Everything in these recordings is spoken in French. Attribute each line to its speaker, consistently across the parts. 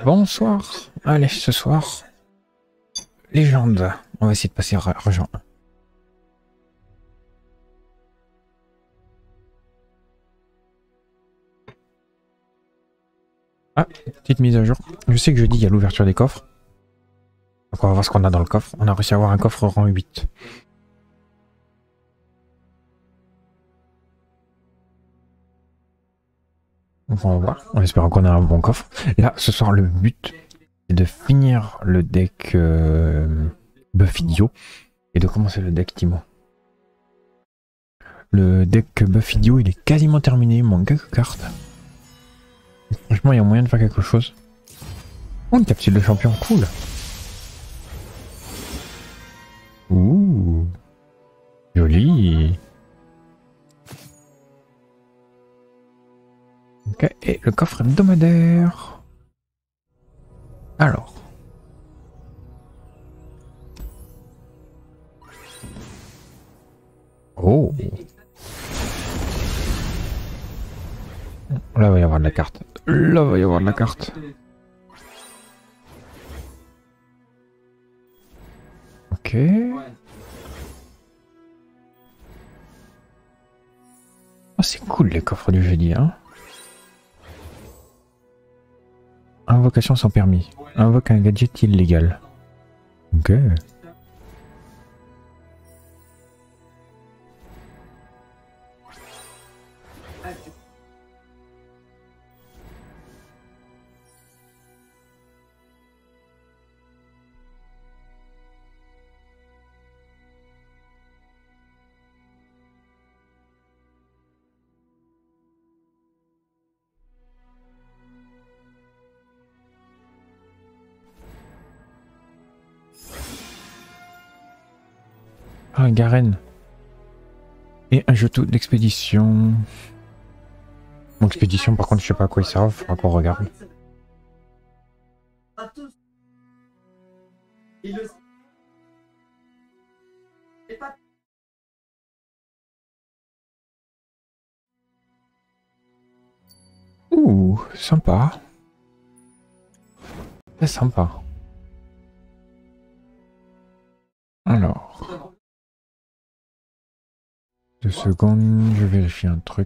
Speaker 1: Bonsoir. Allez, ce soir, légende. On va essayer de passer argent. Ah, petite mise à jour. Je sais que jeudi, il y a l'ouverture des coffres. Donc on va voir ce qu'on a dans le coffre. On a réussi à avoir un coffre rang 8. Donc on va voir. En espérant qu'on a un bon coffre. Là, ce soir, le but, c'est de finir le deck Buffidio. Et de commencer le deck Timo. Le deck Buffidio, il est quasiment terminé. Il manque quelques cartes. Franchement, il y a moyen de faire quelque chose. Oh, une capsule de champion, cool. Ouh, joli. Ok, et le coffre hebdomadaire. Alors. Oh. Là, il va y avoir de la carte. Là, il va y avoir de la carte. Ok. Oh, c'est cool les coffres du jeudi, hein. Invocation sans permis. Invoque un gadget illégal. Ok. Ah, Garen. Et un jeton d'expédition. Bon, expédition, par contre, je sais pas à quoi ils servent. Faudra qu'on regarde. Ouh, sympa. C'est sympa. Alors. 2 secondes, je vérifie un truc.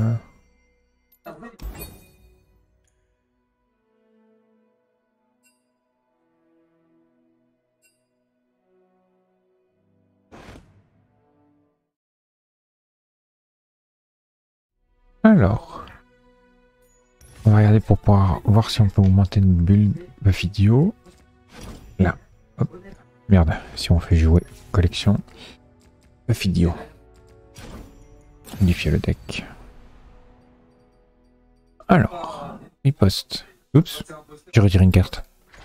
Speaker 1: Alors. On va regarder pour pouvoir voir si on peut augmenter une bulle Buffidio. Là. Hop. Merde, si on fait jouer collection. Buffidio. Modifier le deck. Alors. Riposte. Oups. J'ai retiré une carte.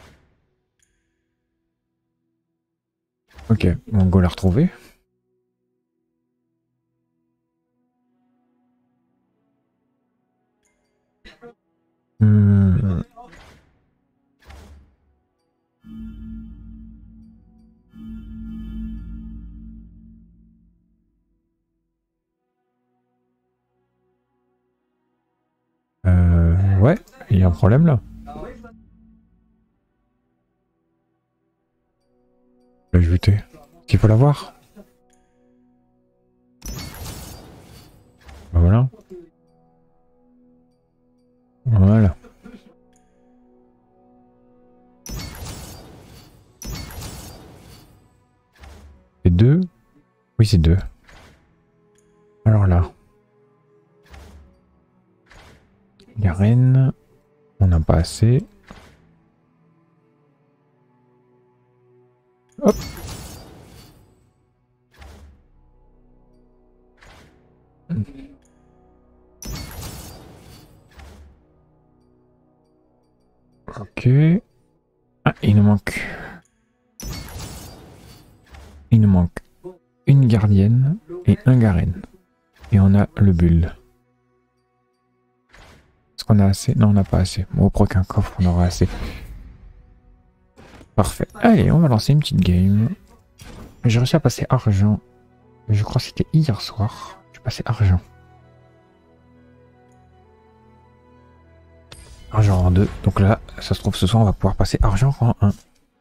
Speaker 1: Ok, on go la retrouver. Ouais, il y a un problème là. L'ajouter. Qu'il faut l'avoir. Bah voilà. Voilà. C'est 2. Oui, c'est 2. Alors là. Garen. On n'a pas assez. Hop. Ok. Ah, il nous manque. Il nous manque une gardienne et un Garen. Et on a le bulle. Est-ce qu'on a assez? Non, on n'a pas assez. Bon, au prochain coffre, on aura assez. Parfait. Allez, on va lancer une petite game. J'ai réussi à passer argent. Je crois que c'était hier soir. Je suis passé argent. Argent rang 2. Donc là, ça se trouve ce soir, on va pouvoir passer argent rang 1.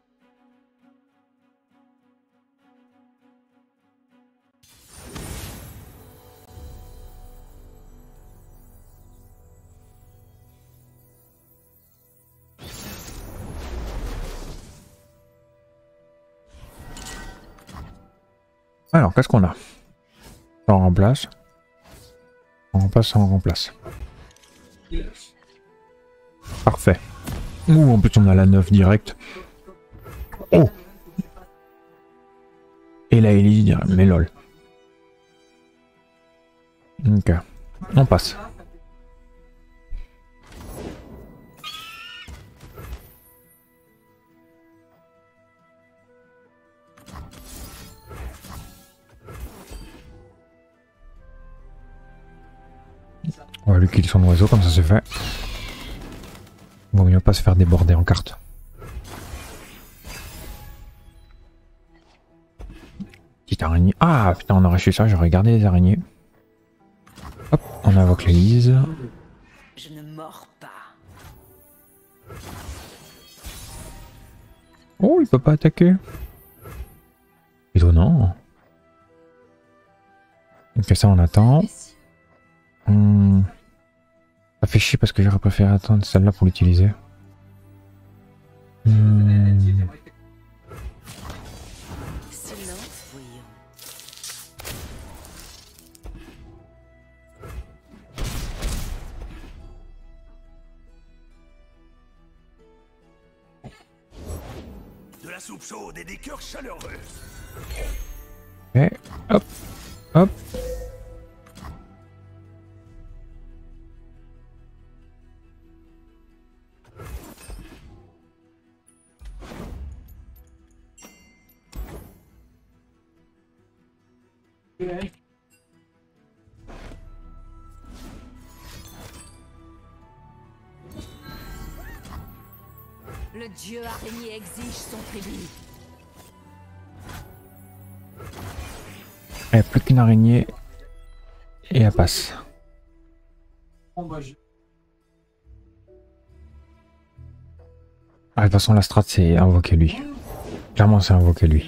Speaker 1: Alors, qu'est-ce qu'on a? On remplace. On remplace, on remplace. Parfait. Ouh, en plus on a la 9 direct. Oh! Et la Elise direct, mais lol. Ok, on passe. On va lui kill son oiseau comme ça c'est fait. Vaut mieux pas se faire déborder en carte. Petite araignée. Ah putain, on aurait su ça, j'aurais gardé les araignées. Hop, on invoque l'Élise.
Speaker 2: Je ne mords pas.
Speaker 1: Oh, il peut pas attaquer. Étonnant. Ok, ça on attend. Ça fait chier parce que j'aurais préféré attendre celle-là pour l'utiliser.
Speaker 2: Silence, voyons.
Speaker 3: De la soupe chaude et des cœurs chaleureux.
Speaker 1: Et hop, hop.
Speaker 2: Le dieu araignée exige son tribut.
Speaker 1: Il n'y a plus qu'une araignée et elle passe. Ah, de toute façon, la strat c'est invoquer lui. Clairement, c'est invoquer lui.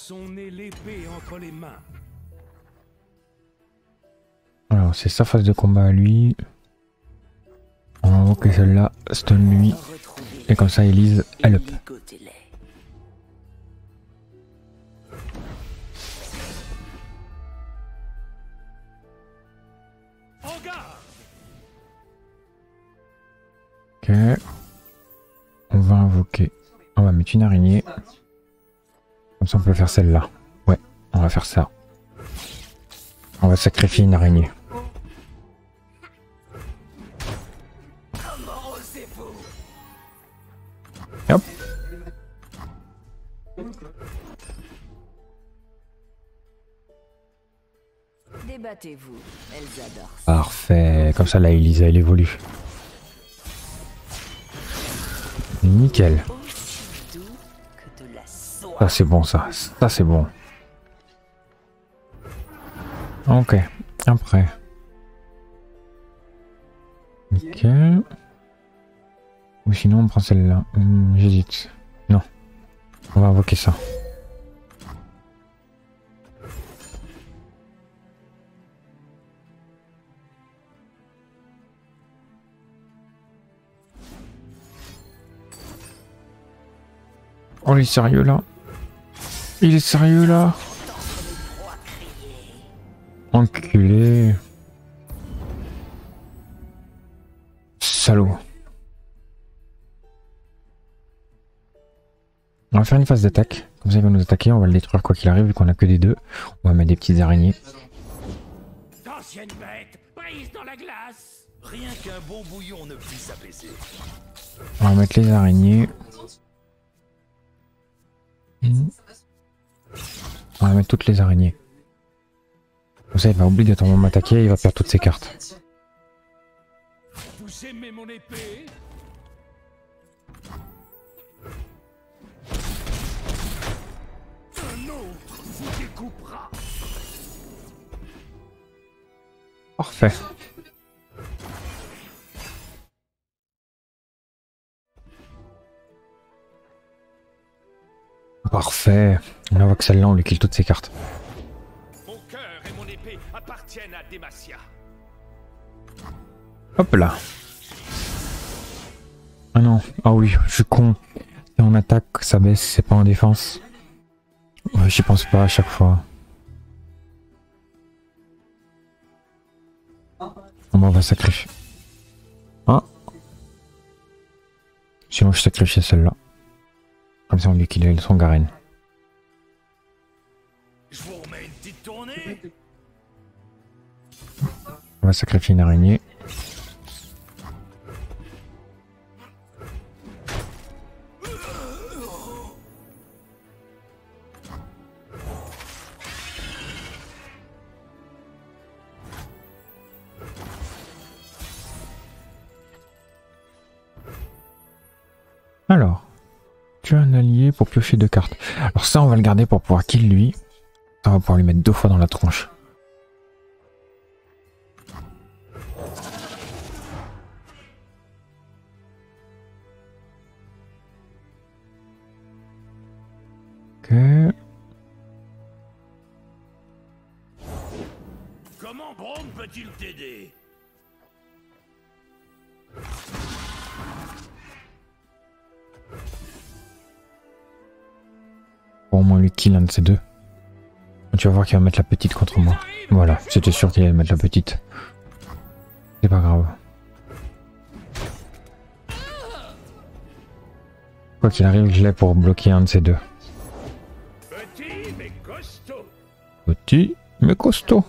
Speaker 1: Alors, c'est sa phase de combat à lui. On va invoquer celle-là, stun lui. Et comme ça, Elise, elle up. Ok. On va invoquer. On va mettre une araignée. Comme ça, on peut faire celle-là. Ouais, on va faire ça. On va sacrifier une araignée. Hop.
Speaker 2: Débattez-vous, elles adorent.
Speaker 1: Parfait. Comme ça, la Elisa, elle évolue. Nickel. Ça, c'est bon, ça. Ça, c'est bon. Ok. Après. Ok. Ou sinon, on prend celle-là. J'hésite. Non. On va invoquer ça. Oh, il est sérieux là? Il est sérieux là? Enculé. Salaud. On va faire une phase d'attaque. Comme ça, il va nous attaquer. On va le détruire quoi qu'il arrive, vu qu'on a que des deux. On va mettre des petites araignées.
Speaker 3: D'anciennes bêtes, prises dans la glace. Rien qu'un bon bouillon ne puisse apaiser.
Speaker 1: On va mettre les araignées. On va mettre toutes les araignées. Comme ça, il va obligatoirement m'attaquer et il va perdre toutes ses cartes.
Speaker 3: Vous aimez mon épée? Un autre vous découpera.
Speaker 1: Parfait. Parfait. On invoque celle-là, on lui kill toutes ses cartes.
Speaker 3: Mon cœur et mon épée appartiennent à Demacia.
Speaker 1: Hop là. Ah non, ah oui, je suis con. Si on attaque, ça baisse, c'est pas en défense. Ouais, j'y pense pas à chaque fois. On va sacrifier. Ah. Sinon je sacrifie celle-là. Comme ça on lui kill son Garen.
Speaker 3: Je vous remets une petite tournée.
Speaker 1: On va sacrifier une araignée. Alors, tu as un allié pour piocher 2 cartes. Alors ça, on va le garder pour pouvoir kill lui. Ça, on va pouvoir lui mettre 2 fois dans la tronche. Ok.
Speaker 3: Comment Braum peut-il t'aider?
Speaker 1: Pour au moins lui kill un de ces deux. Tu vas voir qu'il va mettre la petite contre moi. Voilà, c'était sûr qu'il allait mettre la petite. C'est pas grave. Quoi qu'il arrive, je l'ai pour bloquer un de ces deux.
Speaker 3: Petit mais costaud.
Speaker 1: Petit, mais costaud.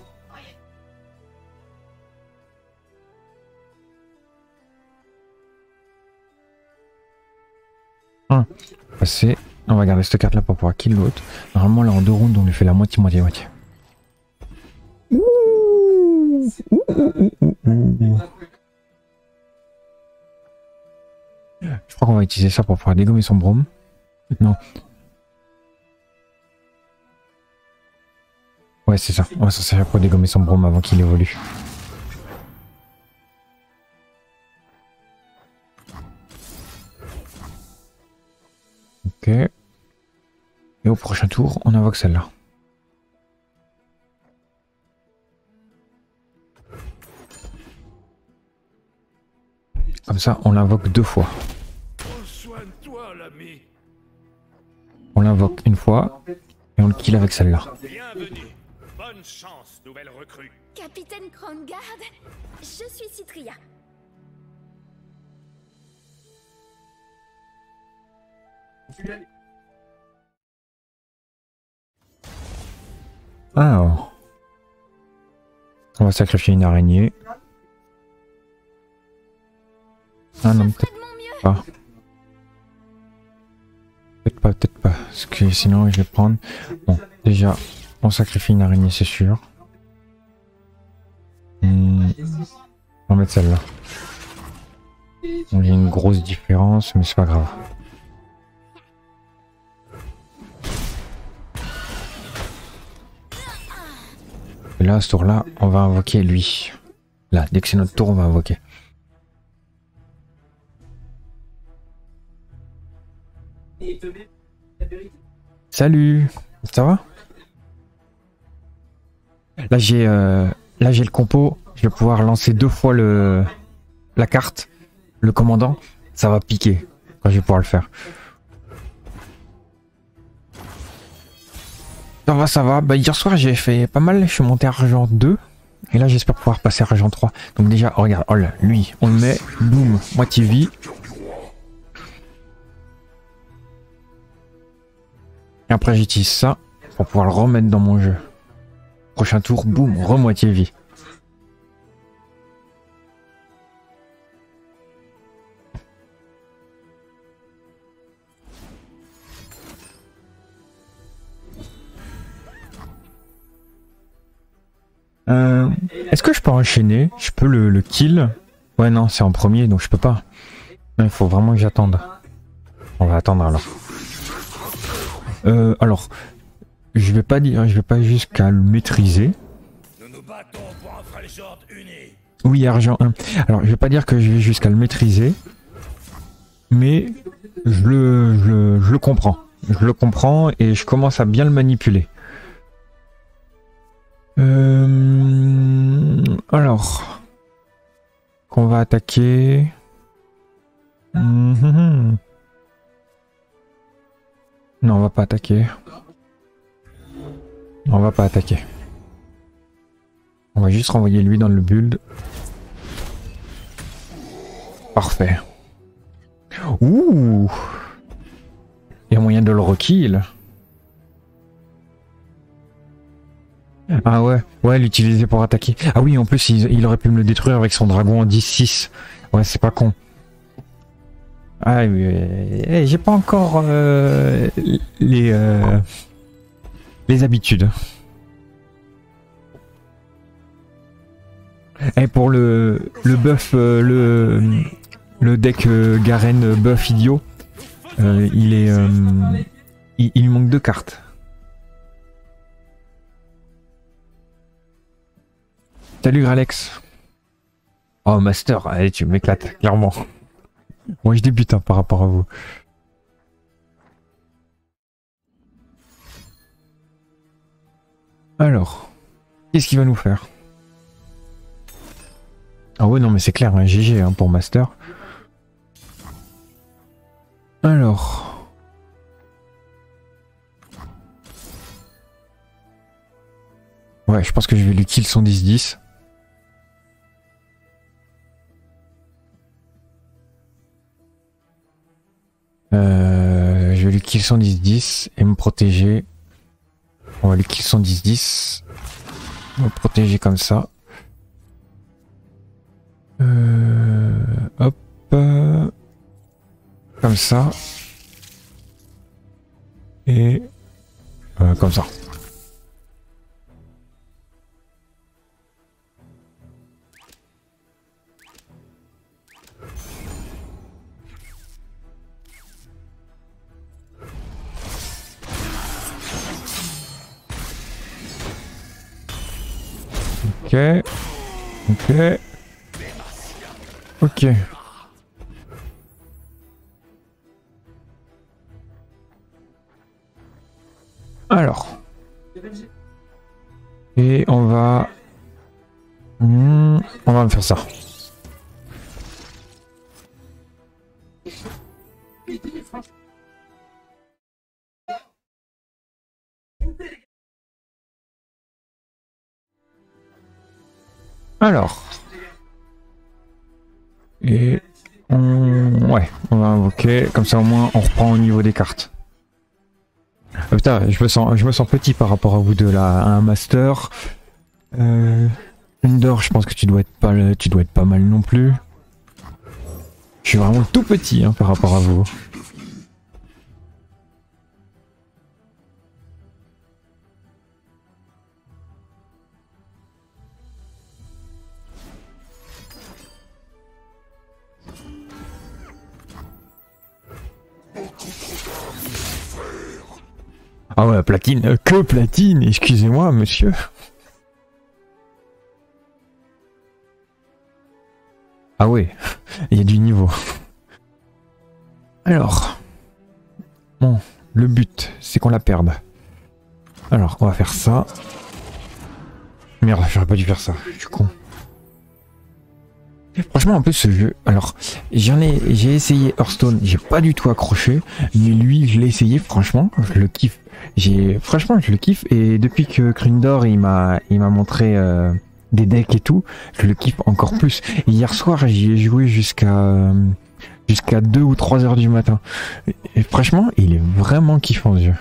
Speaker 1: Passer. On va garder cette carte là pour pouvoir kill l'autre. Normalement là en 2 rounds on lui fait la moitié. Je crois qu'on va utiliser ça pour pouvoir dégommer son Braum. Non. Ouais c'est ça. On va s'en servir pour dégommer son Braum avant qu'il évolue. Ok. Et au prochain tour, on invoque celle-là. Comme ça, on l'invoque 2 fois.
Speaker 3: Prends soin de toi, l'ami.
Speaker 1: On l'invoque une fois et on le kill avec celle-là.
Speaker 3: Bienvenue. Bonne chance, nouvelle recrue.
Speaker 4: Capitaine Krongard, je suis Citria.
Speaker 1: Alors, on va sacrifier une araignée. Ah non, peut-être pas. Peut-être pas. Parce que sinon je vais prendre. Bon, déjà, on sacrifie une araignée, c'est sûr. On va mettre celle-là. Il y a une grosse différence, mais c'est pas grave. Et là, à ce tour-là, on va invoquer lui. Là, dès que c'est notre tour, on va invoquer. Salut, ça va? Là j'ai le compo, je vais pouvoir lancer 2 fois la carte, le commandant, ça va piquer quand je vais pouvoir le faire. Ça va. Bah, hier soir j'ai fait pas mal, je suis monté à argent 2 et là j'espère pouvoir passer à argent 3. Donc déjà, regarde, oh là, lui, on le met, boum, moitié vie. Et après j'utilise ça pour pouvoir le remettre dans mon jeu. Prochain tour, boum, re-moitié vie. Est-ce que je peux enchaîner? Je peux le kill? Ouais non, c'est en premier donc je peux pas. Il faut vraiment que j'attende. On va attendre alors. Alors, je vais pas jusqu'à le maîtriser.
Speaker 3: Nous nous battons pour un Freljord uni.
Speaker 1: Oui, argent 1. Alors, je vais pas dire que je vais jusqu'à le maîtriser, mais je le comprends. Je le comprends et je commence à bien le manipuler. Alors, qu'on va attaquer. Non, on va pas attaquer. On va pas attaquer. On va juste renvoyer lui dans le build. Parfait. Ouh! Il y a moyen de le rekill. Ah ouais, ouais, l'utiliser pour attaquer. Ah oui, en plus, il aurait pu me le détruire avec son dragon en 10-6. Ouais, c'est pas con. Ah oui, j'ai pas encore les habitudes. Et pour le buff, le deck Garen buff idiot, il est, il lui manque 2 cartes. Salut Gralex. Oh Master, allez tu m'éclates, clairement. Moi je débute hein, par rapport à vous. Alors, qu'est-ce qu'il va nous faire? Ah ouais non mais c'est clair, hein, GG hein, pour Master. Alors... Ouais, je pense que je vais lui kill son 10-10. Je vais lui kill son 10-10 et me protéger. On va lui kill son 10-10. Me protéger comme ça. Hop. Comme ça. Et comme ça. Ok. Ok. Ok. Alors. Et on va... on va me faire ça. Alors. Et ouais, on va invoquer, comme ça au moins on reprend au niveau des cartes. Ah, putain, je me sens petit par rapport à vous deux là, un master. Under, je pense que tu dois être pas mal non plus. Je suis vraiment tout petit hein, par rapport à vous. Ah ouais, platine, que platine, excusez-moi monsieur. Ah ouais, il y a du niveau. Alors, bon, le but, c'est qu'on la perde. Alors, on va faire ça. Merde, j'aurais pas dû faire ça, je suis con. Franchement, en plus, ce jeu, alors, j'ai essayé Hearthstone, j'ai pas du tout accroché, mais lui, je l'ai essayé, franchement, je le kiffe. Franchement, je le kiffe, et depuis que Krindor, il m'a montré des decks et tout, je le kiffe encore plus. Et hier soir, j'y ai joué jusqu'à 2 ou 3 heures du matin. Et franchement, il est vraiment kiffant, ce jeu.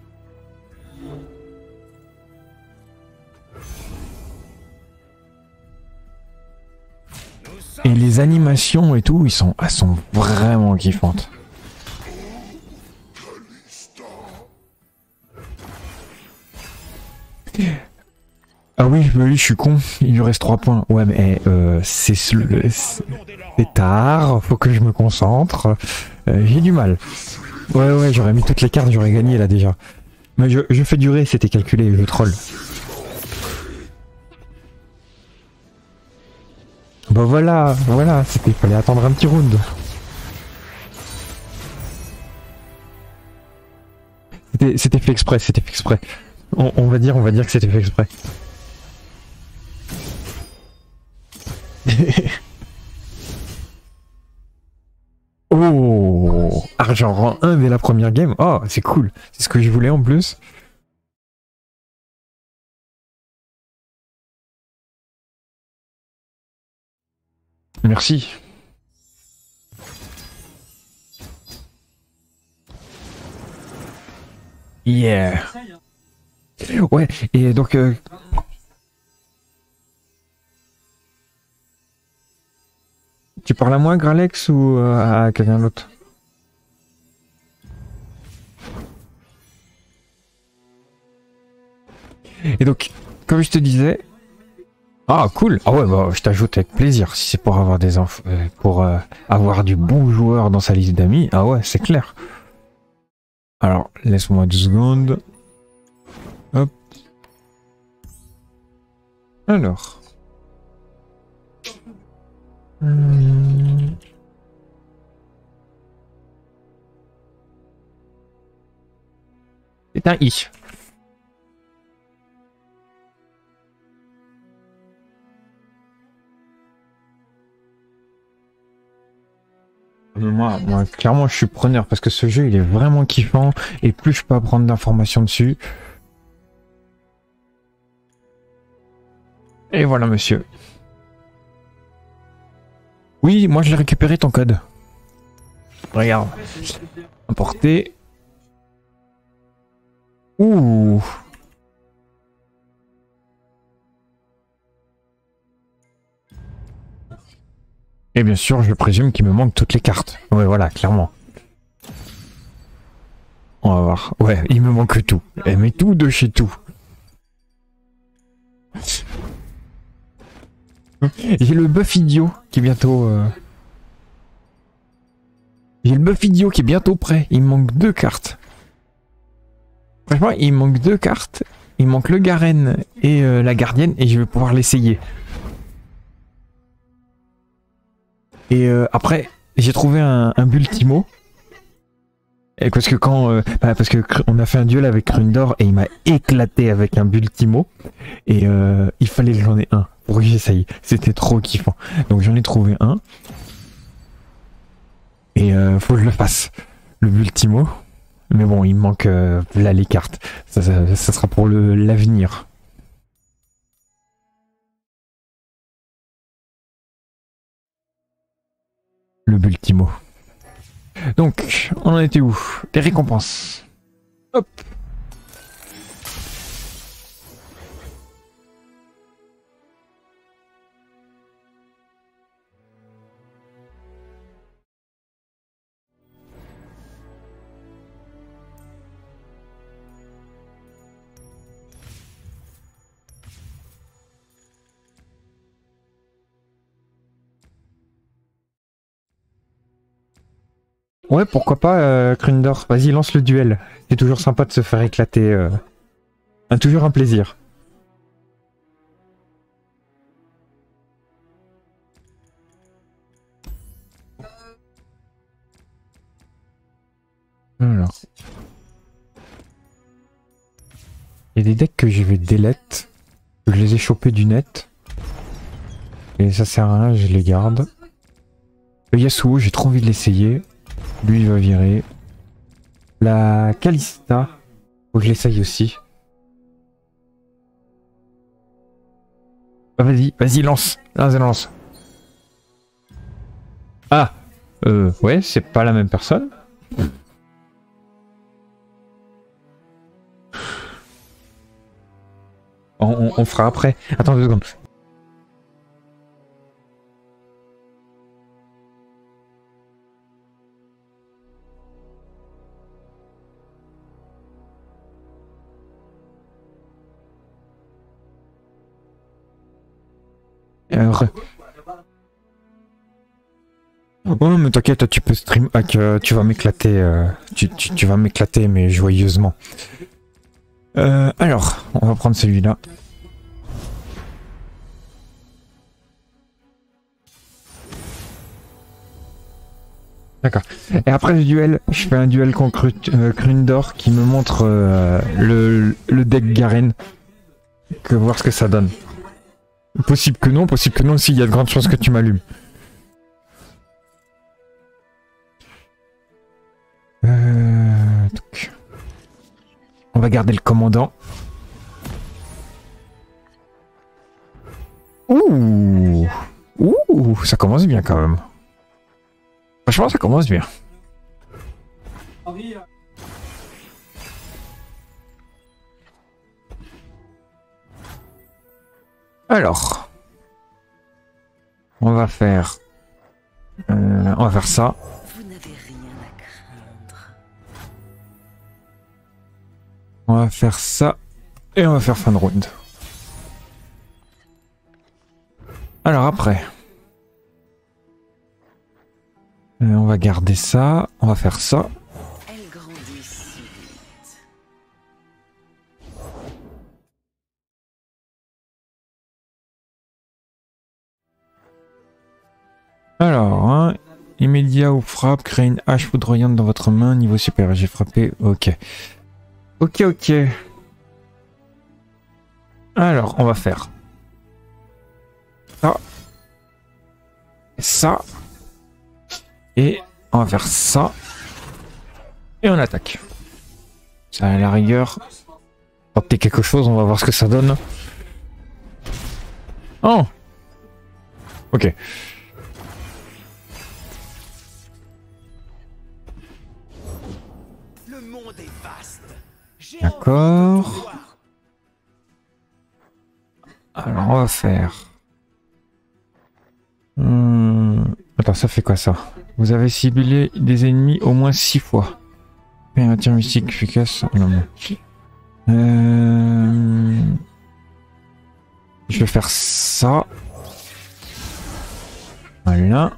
Speaker 1: Et les animations et tout, elles sont vraiment kiffantes. Ah oui, je suis con, il lui reste 3 points. Ouais mais c'est tard, faut que je me concentre. J'ai du mal. Ouais, j'aurais mis toutes les cartes, j'aurais gagné là déjà. Mais je fais durer, c'était calculé, je troll. Bah voilà, il fallait attendre un petit round. C'était fait exprès, c'était fait exprès. On va dire que c'était fait exprès. Oh, argent rang 1 dès la première game. Oh, c'est cool. C'est ce que je voulais en plus. Merci. Yeah. Ouais, et donc... tu parles à moi, Gralex, ou à quelqu'un d'autre? Et donc, comme je te disais... Ah, cool. Ah ouais, bah, je t'ajoute avec plaisir. Si c'est pour avoir des infos, pour avoir du bon joueur dans sa liste d'amis, ah ouais, c'est clair. Alors, laisse-moi 2 secondes. Hop. Alors. C'est un I. Moi, clairement, je suis preneur parce que ce jeu, il est vraiment kiffant et plus je peux apprendre d'informations dessus. Et voilà, monsieur. Oui, moi, je l'ai récupéré ton code. Regarde. Importé. Ouh. Et bien sûr, je présume qu'il me manque toutes les cartes. Ouais, voilà, clairement. On va voir. Ouais, il me manque tout. Et mais tout de chez tout. J'ai le buff idiot qui est bientôt... J'ai le buff idiot qui est bientôt prêt. Il me manque 2 cartes. Franchement, il me manque 2 cartes. Il me manque le Garen et la gardienne. Et je vais pouvoir l'essayer. Et après, j'ai trouvé un Bultimo. Et parce que quand... parce que on a fait un duel avec Rundor et il m'a éclaté avec un Bultimo. Et il fallait que j'en ai un pour que j'essaye. C'était trop kiffant. Donc j'en ai trouvé un. Et faut que je le fasse. Le Bultimo. Mais bon, il me manque là les cartes. Ça sera pour l'avenir. Le Bultimo. Donc, on en était où? Les récompenses. Hop. Ouais, pourquoi pas, Krundor. Vas-y, lance le duel. C'est toujours sympa de se faire éclater. Toujours un plaisir. Alors. Il y a des decks que je vais delete. Je les ai chopés du net. Et ça sert à rien, je les garde. Le Yasuo, j'ai trop envie de l'essayer. Lui, il va virer. La Kalista, faut que je l'essaye aussi. Bah, vas-y, lance. Lance. Ah, ouais, c'est pas la même personne. On fera après. Attends 2 secondes. Oh non mais t'inquiète, tu peux stream hack, tu vas m'éclater, tu vas m'éclater mais joyeusement. Alors, on va prendre celui-là. D'accord. Et après le duel, je fais un duel contre Krundor qui me montre le deck Garen. Que voir ce que ça donne. Possible que non, s'il y a de grandes chances que tu m'allumes. On va garder le commandant. Ouh, ça commence bien quand même. Franchement, ça commence bien. Alors, on va faire ça.
Speaker 2: Vous n'avez rien à craindre.
Speaker 1: On va faire ça et on va faire fin de round. Alors après, on va garder ça, on va faire ça.
Speaker 2: Elle grandit si vite.
Speaker 1: Alors, hein, immédiat ou frappe, créez une hache foudroyante dans votre main, niveau supérieur, j'ai frappé, ok. Ok. Alors, on va faire ça. Ça. Et on va faire ça. Et on attaque. Ça à la rigueur. Tenter quelque chose, on va voir ce que ça donne. Oh. Ok.
Speaker 3: Le monde est vaste.
Speaker 1: D'accord. Alors on va faire... Attends, ça fait quoi ça? Vous avez ciblé des ennemis au moins 6 fois. Et un tir mystique efficace. Non, non. Je vais faire ça. Voilà.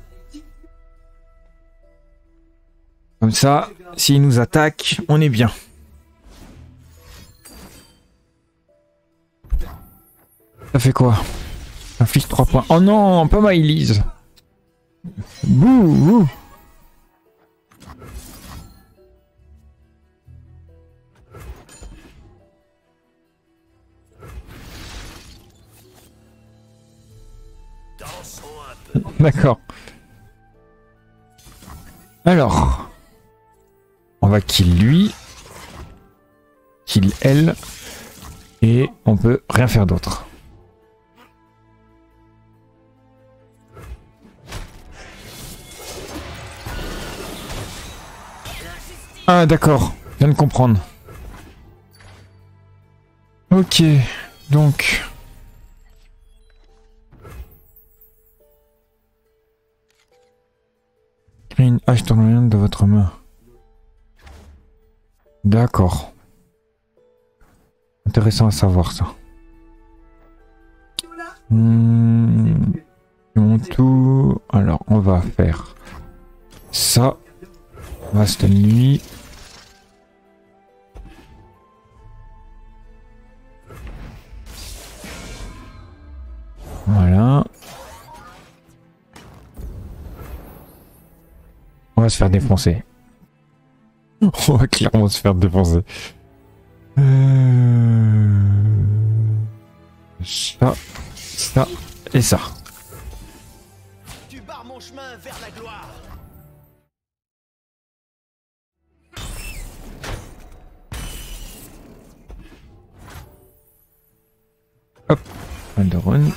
Speaker 1: Comme ça, s'il nous attaque, on est bien. Ça fait quoi? Inflige 3 points. Oh non, pas ma Elise. Bouh. D'accord. Alors, on va kill lui, kill elle, et on peut rien faire d'autre. Ah d'accord, je viens de comprendre. Ok, donc... Créez une hache tournoyante de votre main. D'accord. Intéressant à savoir ça. Mon tour. Alors on va faire ça. On va stun lui. Voilà. On va se faire défoncer. On va clairement se faire défoncer. Ça et ça.
Speaker 3: Tu barres mon chemin vers la gloire.
Speaker 1: Hop, fin de run.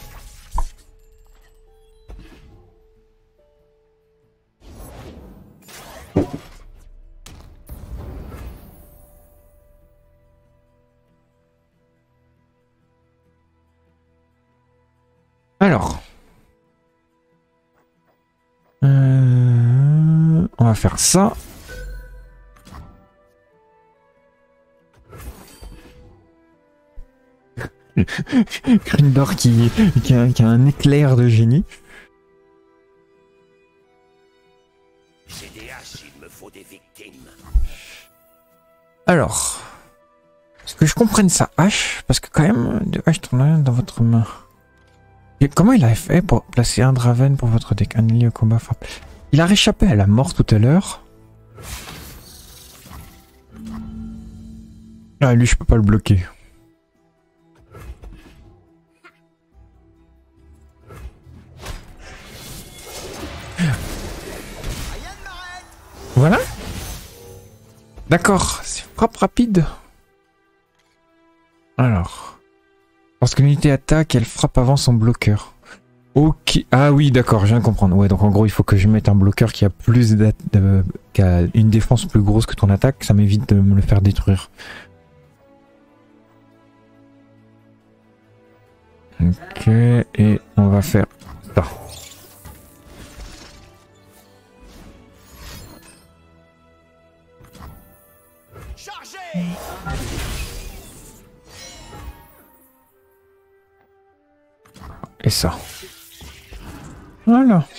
Speaker 1: Alors, on va faire ça. Krundor qui a un éclair de génie.
Speaker 3: J'ai des haches, il me faut des victimes.
Speaker 1: Alors, est-ce que je comprenne sa hache? Parce que quand même, de hache tournoyante dans votre main. Et comment il a fait pour placer un Draven pour votre deck? Un allié au combat frappe. Il a réchappé à la mort tout à l'heure. Ah, lui, je peux pas le bloquer. Voilà. D'accord, c'est frappe rapide. Alors. Parce que l'unité attaque, elle frappe avant son bloqueur. Ok. Ah oui, d'accord, je viens de comprendre. Ouais, donc en gros, il faut que je mette un bloqueur qui a qui a une défense plus grosse que ton attaque. Ça m'évite de me le faire détruire. Ok, et on va faire ça. Et ça. Voilà.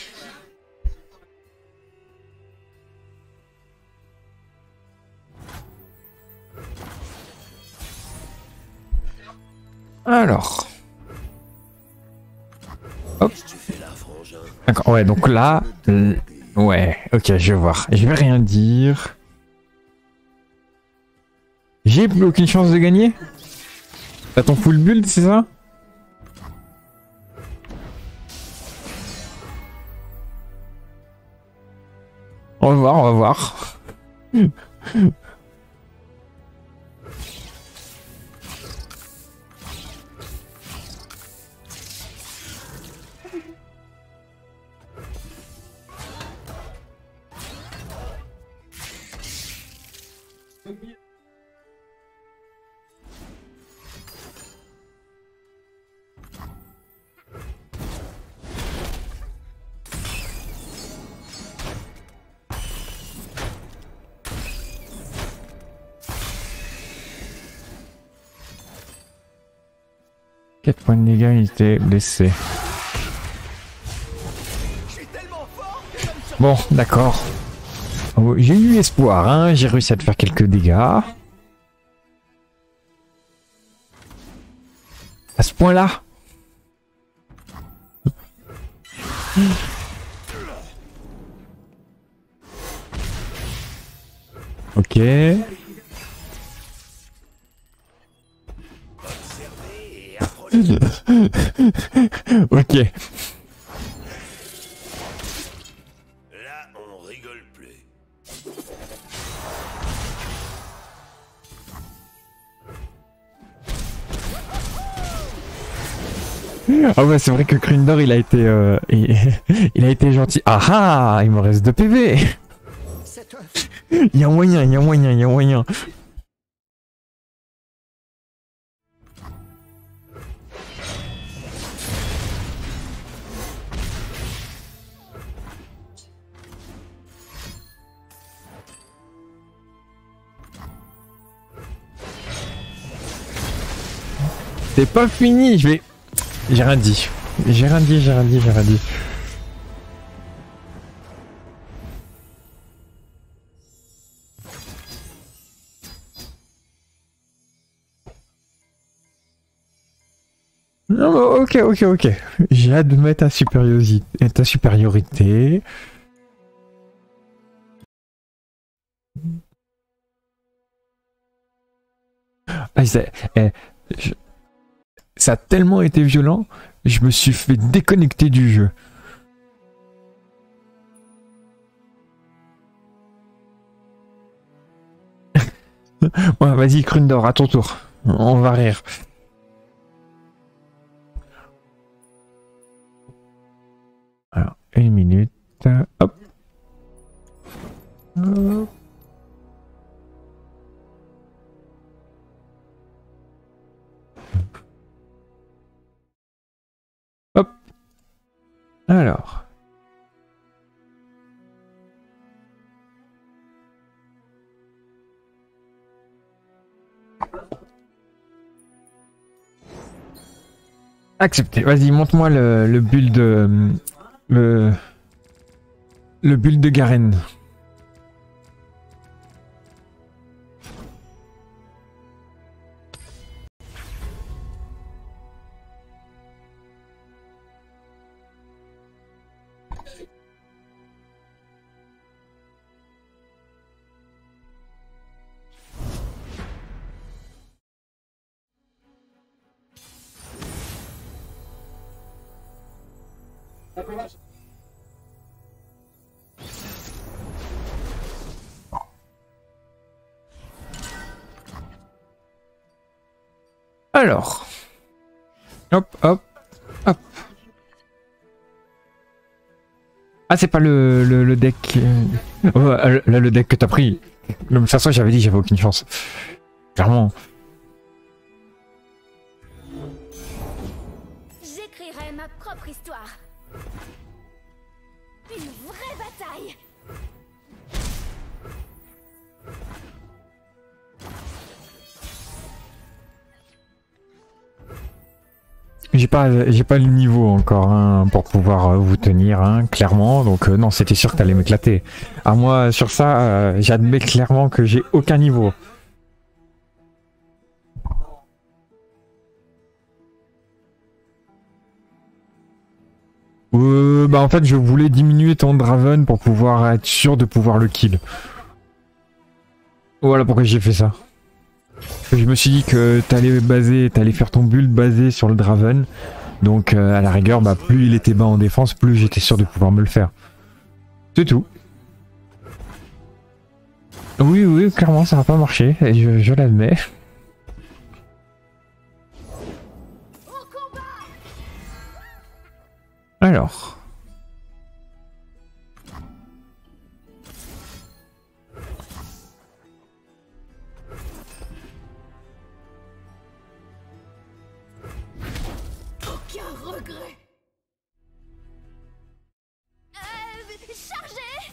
Speaker 1: Alors. Hop. D'accord, ouais, donc là... ouais, ok, je vais voir. Je vais rien dire. J'ai plus aucune chance de gagner? T'as ton full build, c'est ça? On va voir, on va voir. Quatre points de dégâts, il était blessé. Bon, d'accord. Oh, j'ai eu espoir, hein. J'ai réussi à te faire quelques dégâts. À ce point-là. Ok. Ok.
Speaker 3: Là, on rigole plus.
Speaker 1: Ah ouais, c'est vrai que Krindor, il a été, il a été gentil. Ah ah, il me reste 2 PV. Il y a moyen, il y a moyen, il y a moyen. C'est pas fini, je vais... J'ai rien dit. J'ai rien dit, j'ai rien dit, j'ai rien dit. Non, mais ok, ok, ok. J'admets ta supériorité. Ta supériorité. Ah, ça a tellement été violent, je me suis fait déconnecter du jeu. Ouais, vas-y, Krundor, à ton tour. On va rire. Alors, 1 minute. Hop. Hop. Hop. Alors. Accepté. Vas-y, montre-moi le build de... Le build de Garen. Alors. Hop, hop, hop. Ah, c'est pas le deck. Là, le deck que t'as pris. De toute façon, j'avais dit, j'avais aucune chance. Clairement.
Speaker 4: J'écrirai ma propre histoire. Une vraie bataille.
Speaker 1: J'ai pas le niveau encore hein, pour pouvoir vous tenir, hein, clairement. Donc non, c'était sûr que t'allais m'éclater. À moi, sur ça, j'admets clairement que j'ai aucun niveau. Bah en fait, je voulais diminuer ton Draven pour pouvoir être sûr de pouvoir le kill. Voilà pourquoi j'ai fait ça. Je me suis dit que t'allais faire ton build basé sur le Draven. Donc à la rigueur, bah, plus il était bas en défense, plus j'étais sûr de pouvoir me le faire. C'est tout. Oui, oui, clairement ça n'a pas marché, et je l'admets. Alors.
Speaker 4: Aucun regret. Chargez.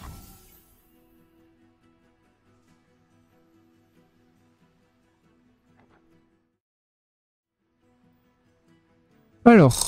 Speaker 1: Alors.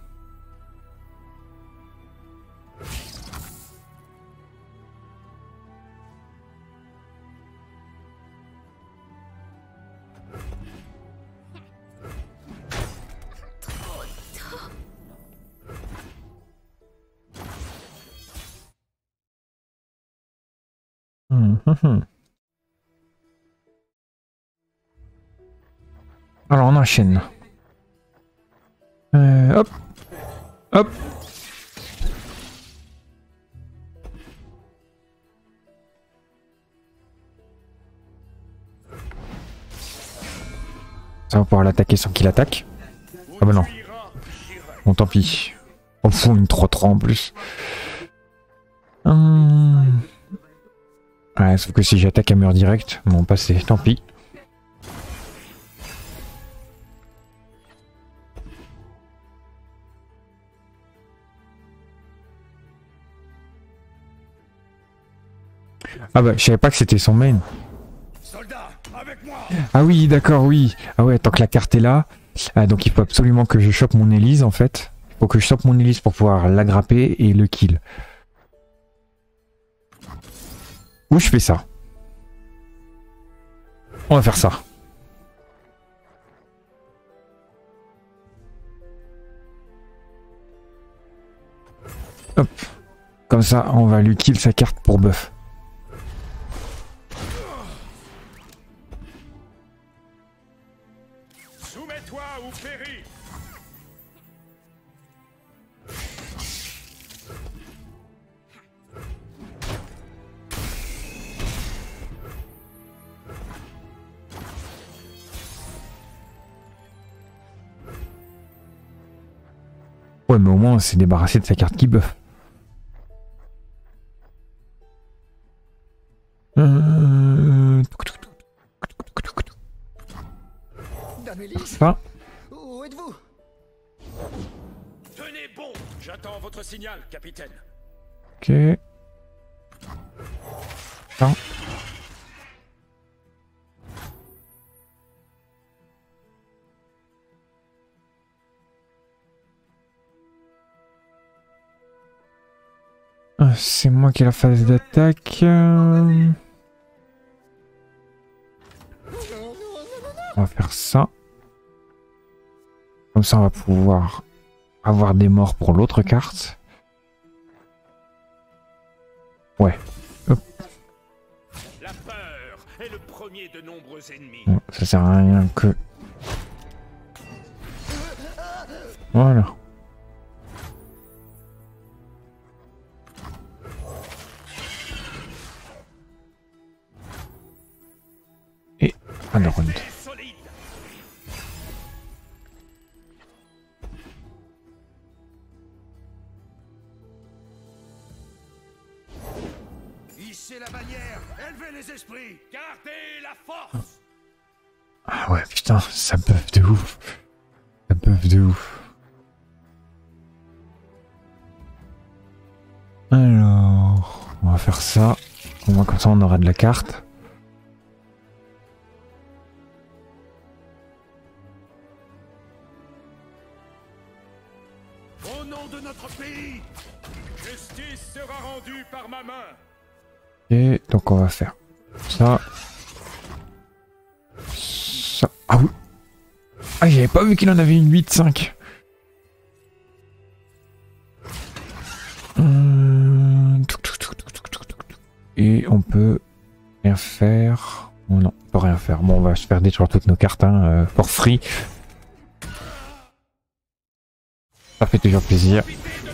Speaker 1: Alors on enchaîne. Hop. Hop. Ça va pouvoir l'attaquer sans qu'il attaque. Ah bah non. Bon tant pis. On fout une 3-3 en plus. Ouais, sauf que si j'attaque à mur direct, bon passé, tant pis. Ah bah je savais pas que c'était son main.
Speaker 3: Soldat, avec moi.
Speaker 1: Ah oui d'accord oui. Ah ouais tant que la carte est là. Donc il faut absolument que je chope mon Elise en fait. Il faut que je chope mon Elise pour pouvoir l'aggrapper et le kill. Où je fais ça. On va faire ça. Hop. Comme ça on va lui kill sa carte pour buff.
Speaker 3: Soumets-toi ou péris.
Speaker 1: Ouais mais au moins on s'est débarrassé de sa carte qui buff. Ça.
Speaker 3: Où êtes-vous? Tenez bon, j'attends votre signal, capitaine.
Speaker 1: Ok. Ça. C'est moi qui ai la phase d'attaque. On va faire ça. Comme ça on va pouvoir avoir des morts pour l'autre carte. Ouais. Hop.
Speaker 3: La peur est le premier de nombreux ennemis.
Speaker 1: Bon, ça sert à rien que... Voilà. Fin de round.
Speaker 3: Solide. Hissez la bannière, élevez les esprits, gardez la force.
Speaker 1: Ah ouais, putain, ça buff de ouf. Ça buff de ouf. Alors, on va faire ça. Au moins comme ça on aura de la carte.
Speaker 3: Au nom de notre pays, justice sera rendue par ma main.
Speaker 1: Et donc on va faire ça. Ça. Ah oui. Ah j'avais pas vu qu'il en avait une 8-5. Et on peut rien faire. Oh non, on peut rien faire. Bon, on va se faire détruire toutes nos cartes hein, for free. Ça fait toujours plaisir.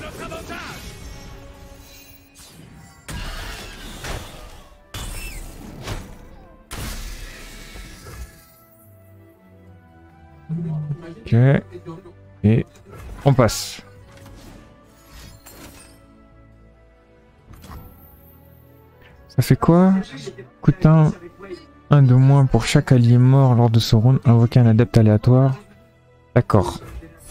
Speaker 1: Ok. Et on passe. Ça fait quoi? Coûte un de moins pour chaque allié mort lors de ce round. Invoquer un adepte aléatoire. D'accord.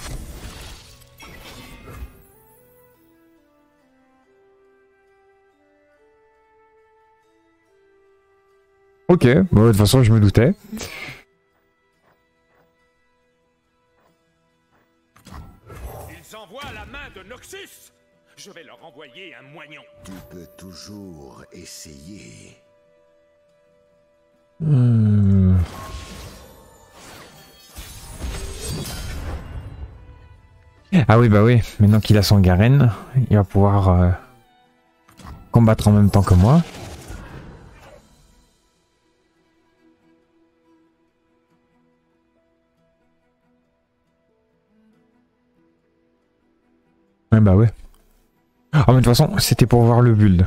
Speaker 1: Ok, bon, de toute façon je me doutais.
Speaker 3: Ils envoient la main de Noxus. Je vais leur envoyer un moignon.
Speaker 5: Tu peux toujours essayer.
Speaker 1: Ah oui, bah oui, maintenant qu'il a son Garen, il va pouvoir combattre en même temps que moi. Ouais, bah ouais. Ah, mais de toute façon, c'était pour voir le build.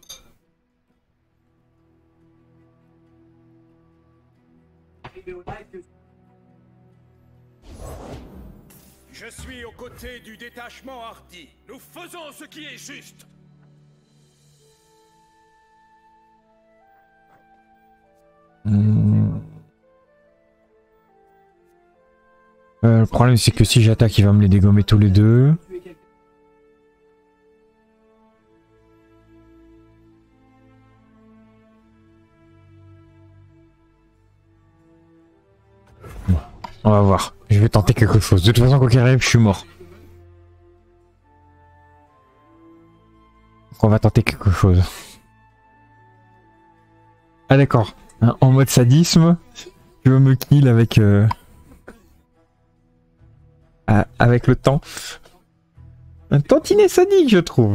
Speaker 3: Je suis aux côtés du détachement hardi. Nous faisons ce qui est juste.
Speaker 1: Le problème c'est que si j'attaque, il va me les dégommer tous les deux. Bon, on va voir. Je vais tenter quelque chose. De toute façon, quoi qu'il arrive, je suis mort. Donc on va tenter quelque chose. Ah d'accord. Hein, en mode sadisme, tu veux me kill avec... avec le temps. Un tantinet sadique, je trouve.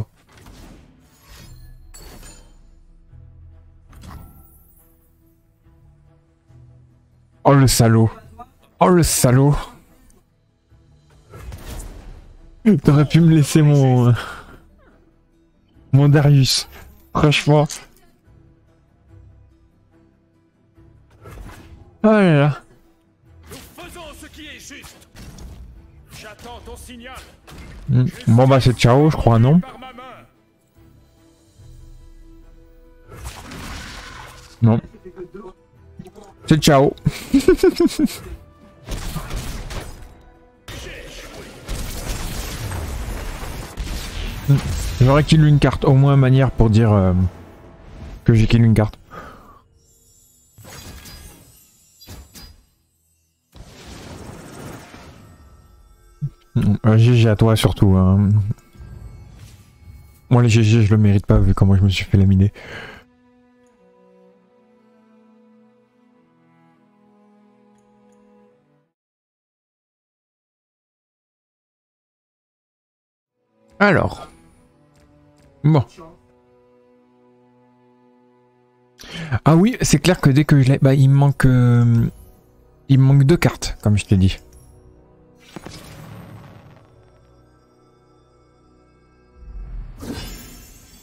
Speaker 1: Oh le salaud. Oh le salaud. T'aurais pu me laisser mon... mon Darius. Franchement. Oh là là.
Speaker 3: Nous faisons ce qui est juste. J'attends ton signal.
Speaker 1: Bon bah c'est ciao, je crois, non?
Speaker 3: Par ma main.
Speaker 1: Non. C'est ciao. J'aurais kill une carte, au moins manière pour dire que j'ai kill une carte. GG à toi surtout. Hein. Moi les GG je le mérite pas vu comment je me suis fait laminer. Alors. Bon. Ah oui, c'est clair que dès que je l'ai... Bah il me manque... il me manque 2 cartes, comme je t'ai dit.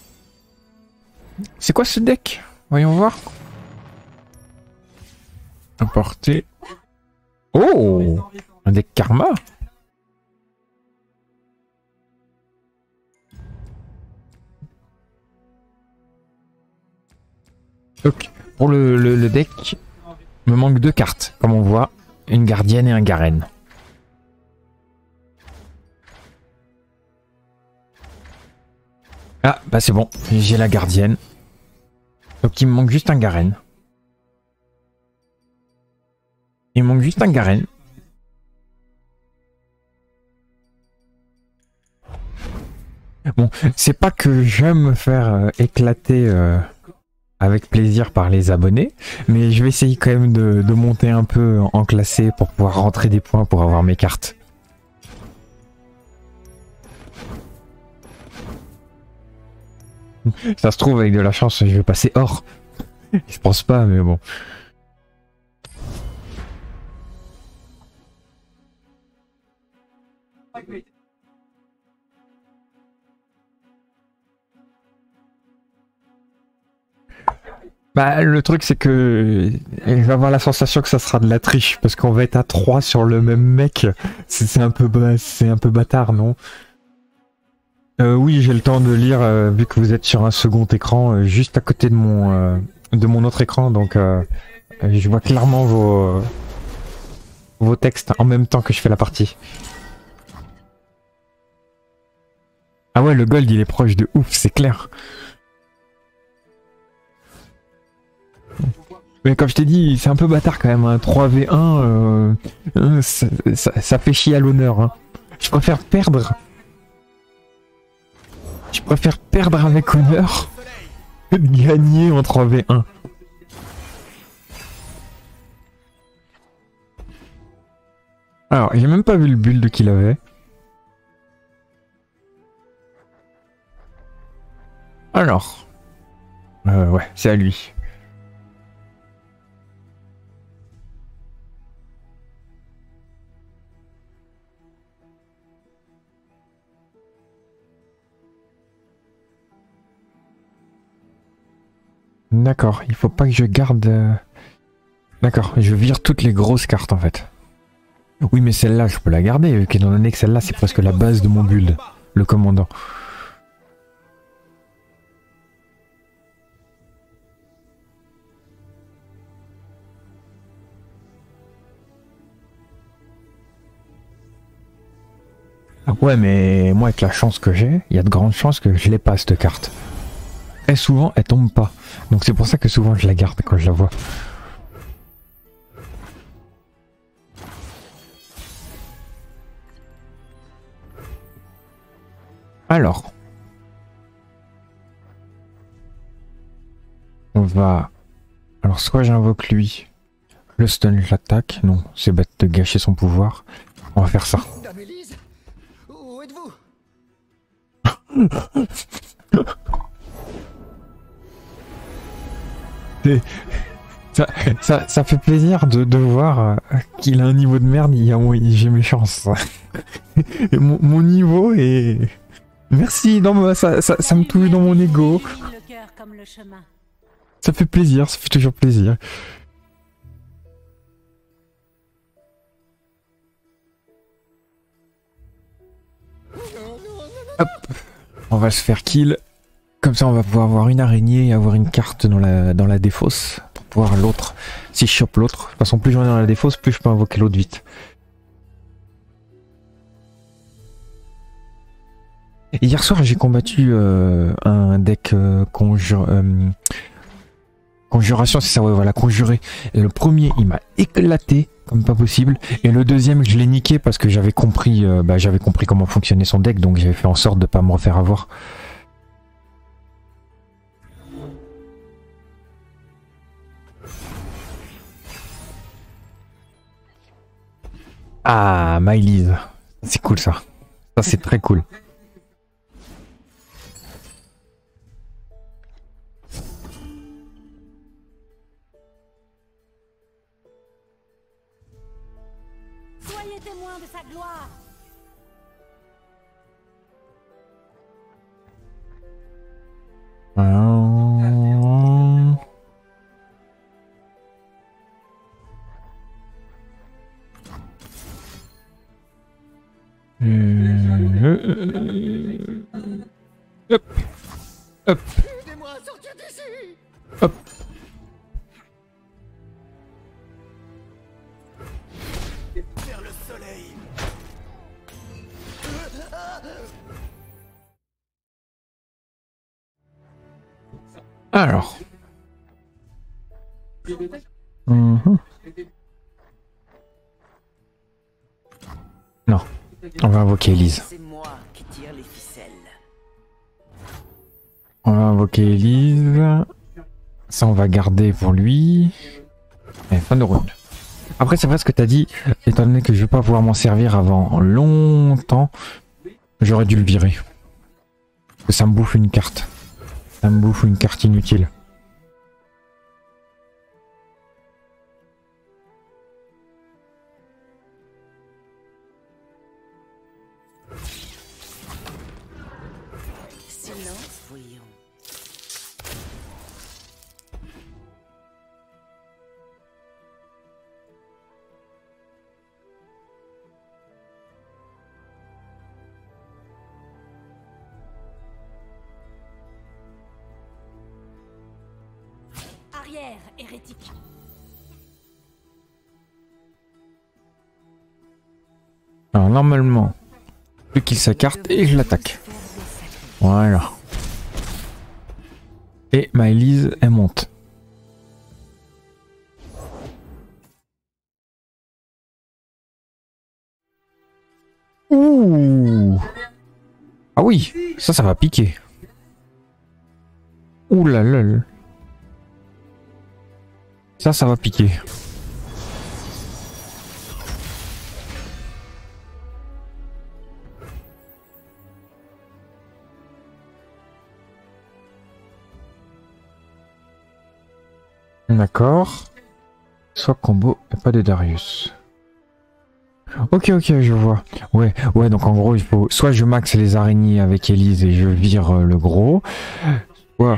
Speaker 1: C'est quoi ce deck? Voyons voir. Apporter. Oh, un deck karma. Ok. Pour le deck, il me manque 2 cartes, comme on voit. Une gardienne et un Garen. Ah, bah c'est bon, j'ai la gardienne. Donc il me manque juste un Garen. Il me manque juste un Garen. Bon, c'est pas que j'aime me faire éclater avec plaisir par les abonnés, mais je vais essayer quand même de monter un peu en classé pour pouvoir rentrer des points pour avoir mes cartes. Ça se trouve, avec de la chance, je vais passer or. Je pense pas, mais bon. Bah, le truc, c'est que je vais avoir la sensation que ça sera de la triche, parce qu'on va être à 3 sur le même mec. C'est un peu bâtard, non? Oui, j'ai le temps de lire, vu que vous êtes sur un second écran, juste à côté de mon autre écran, donc je vois clairement vos textes en même temps que je fais la partie. Ah ouais, le gold, il est proche de ouf, c'est clair. Mais comme je t'ai dit, c'est un peu bâtard quand même, un 3v1, ça fait chier à l'honneur. Hein. Je préfère perdre. Je préfère perdre avec honneur que de gagner en 3v1. Alors, j'ai même pas vu le build qu'il avait. Alors. Ouais, c'est à lui. D'accord, il faut pas que je garde... D'accord, je vire toutes les grosses cartes en fait. Oui, mais celle-là, je peux la garder, étant donné que celle-là, c'est presque la base de mon build, le commandant. Ouais, mais moi, avec la chance que j'ai, il y a de grandes chances que je l'ai pas, cette carte. Et souvent, elle tombe pas. Donc c'est pour ça que souvent, je la garde quand je la vois. Alors. On va... Alors, soit j'invoque lui. Le stun, j'attaque. Non, c'est bête de gâcher son pouvoir. On va faire ça.
Speaker 3: Dame Élise, où êtes-vous?
Speaker 1: Ça fait plaisir de voir qu'il a un niveau de merde, j'ai mes chances. Et mon niveau est... Merci, non, ça me touche dans mon ego.
Speaker 2: Le cœur comme le chemin.
Speaker 1: Ça fait plaisir, ça fait toujours plaisir. Hop, on va se faire kill. Comme ça, on va pouvoir avoir une araignée et avoir une carte dans la défausse. Pour pouvoir l'autre, si je chope l'autre. De toute façon, plus j'en ai dans la défausse, plus je peux invoquer l'autre vite. Et hier soir, j'ai combattu un deck conjuration, c'est ça, ouais, voilà, conjuré. Et le premier, il m'a éclaté comme pas possible. Et le deuxième, je l'ai niqué parce que j'avais compris comment fonctionnait son deck, donc j'avais fait en sorte de pas me refaire avoir. Ah, Maëlys. C'est cool ça. Ça, c'est très cool.
Speaker 2: Soyez témoins de sa gloire.
Speaker 1: Hop. Hop.
Speaker 3: Aidez-moi à sortir d'ici.
Speaker 1: Hop.
Speaker 3: Vers le soleil.
Speaker 1: Alors. Mhm. Non. On va invoquer Elise.
Speaker 6: C'est moi qui tire les ficelles.
Speaker 1: On va invoquer Elise. Ça, on va garder pour lui. Et fin de round. Après, c'est vrai ce que t'as dit. Étant donné que je vais pas pouvoir m'en servir avant longtemps, j'aurais dû le virer. Parce que ça me bouffe une carte. Ça me bouffe une carte inutile.
Speaker 6: Silence, voyons.
Speaker 2: Arrière, hérétique.
Speaker 1: Alors normalement, plus qu'il sa carte et je l'attaque. Voilà. Et ma Elise, elle monte. Ouh. Ah oui, ça va piquer. Ouh là là là. Ça va piquer. D'accord. Soit combo et pas de Darius. Ok, je vois. Ouais, donc en gros, il faut... Soit je max les araignées avec Elise et je vire le gros. Soit...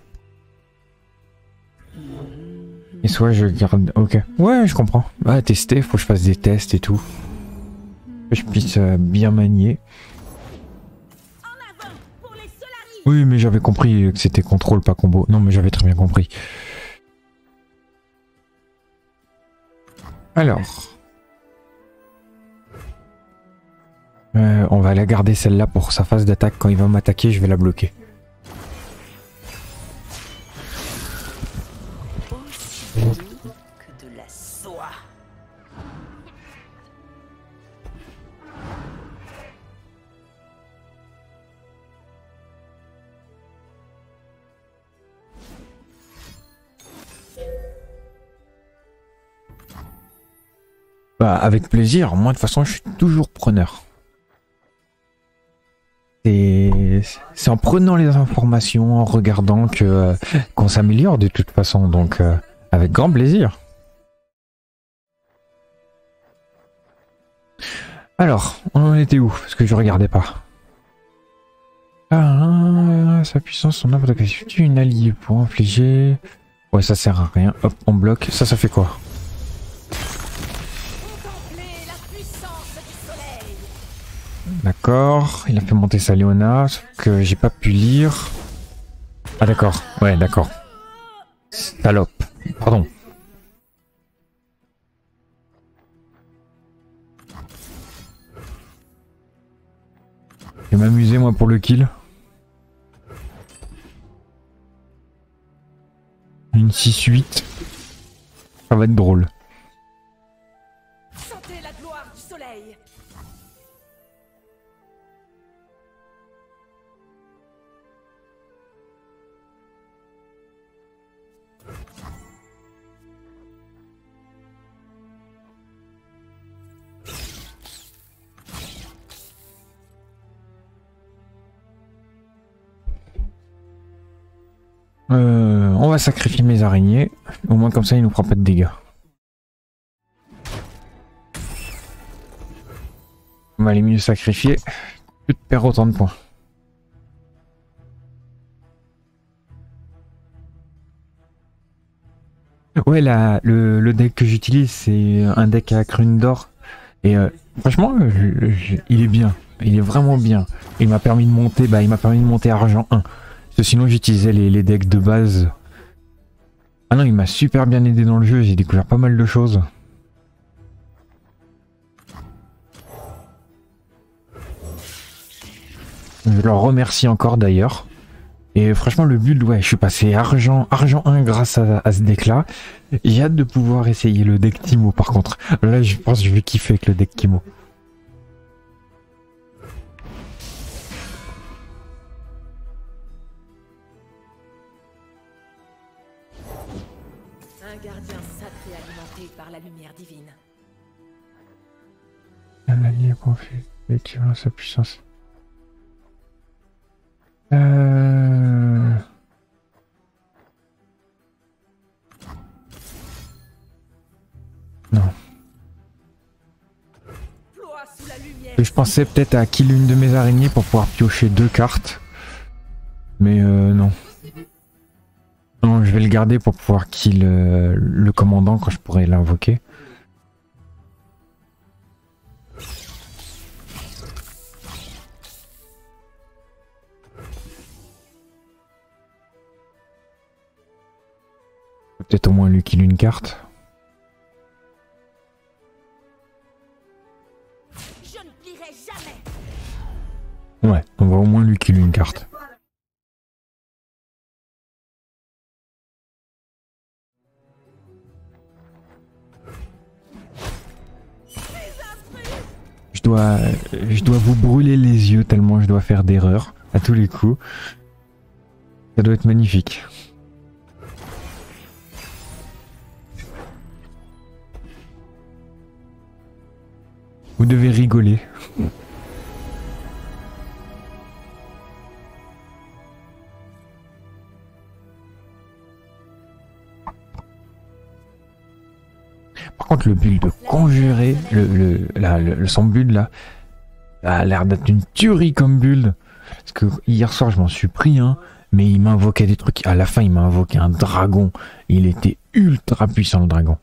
Speaker 1: Et soit je garde... Ok. Ouais, je comprends. Bah, tester, faut que je fasse des tests et tout. Que je puisse bien manier. Oui, mais j'avais compris que c'était contrôle, pas combo. Non, mais j'avais très bien compris. Alors... on va la garder celle-là pour sa phase d'attaque. Quand il va m'attaquer, je vais la bloquer.
Speaker 6: Aussi doux que de la soie.
Speaker 1: Bah, avec plaisir. Moi, de toute façon, je suis toujours preneur. C'est en prenant les informations, en regardant que qu'on s'améliore de toute façon. Donc, avec grand plaisir. Alors, on en était où? Parce que je regardais pas. Ah, sa puissance, son arbre de capacité, une alliée pour infliger. Ouais, ça sert à rien. Hop, on bloque. Ça fait quoi?
Speaker 2: Contemplez la puissance du soleil.
Speaker 1: D'accord, il a fait monter sa Léona, sauf que j'ai pas pu lire. Ah d'accord, ouais d'accord. Salope, pardon. Je vais m'amuser moi pour le kill. Une 6-8. Ça va être drôle.
Speaker 2: Sentez la gloire du soleil.
Speaker 1: On va sacrifier mes araignées. Au moins comme ça il nous prend pas de dégâts. On va aller mieux sacrifier. Plus de perdre autant de points. Ouais, le deck que j'utilise, c'est un deck à Crune d'or. Et franchement, il est bien. Il est vraiment bien. Il m'a permis de monter, il m'a permis de monter argent 1. Parce que sinon j'utilisais les decks de base. Ah non, il m'a super bien aidé dans le jeu, j'ai découvert pas mal de choses. Je leur remercie encore d'ailleurs. Et franchement le build, ouais, je suis passé argent 1 grâce à ce deck là. J'ai hâte de pouvoir essayer le deck Teemo par contre. Là je pense que je vais kiffer avec le deck Teemo.
Speaker 2: Un gardien sacré alimenté par la lumière divine.
Speaker 1: Un allié conflit, équivalent sa puissance. Non.
Speaker 2: Ploie sous la lumière.
Speaker 1: Et je pensais peut-être à kill une de mes araignées pour pouvoir piocher 2 cartes. Mais non. Non, je vais le garder pour pouvoir kill le commandant quand je pourrai l'invoquer. Peut-être au moins lui kill une carte.
Speaker 4: Je ne plierai jamais.
Speaker 1: Ouais, on va au moins lui kill une carte. Je dois vous brûler les yeux tellement je dois faire d'erreurs à tous les coups. Ça doit être magnifique. Vous devez rigoler. Par contre, le build de conjurer, le son build là, a l'air d'être une tuerie comme build. Parce que hier soir, je m'en suis pris un, mais il m'invoquait des trucs. À la fin, il m'a invoqué un dragon. Il était ultra puissant, le dragon.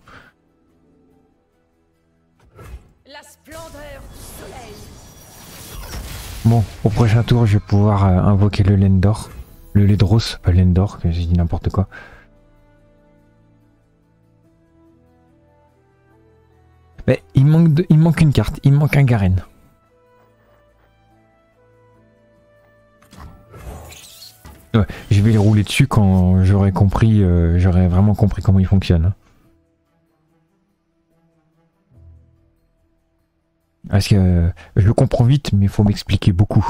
Speaker 2: La splendeur du soleil.
Speaker 1: Bon, au prochain tour, je vais pouvoir invoquer le Lendor. Le Ledros, pas Lendor, que j'ai dit n'importe quoi. Mais il manque une carte, il manque un Garen. Ouais, je vais les rouler dessus quand j'aurai compris, j'aurai vraiment compris comment il fonctionne. Parce que je comprends vite, mais il faut m'expliquer beaucoup.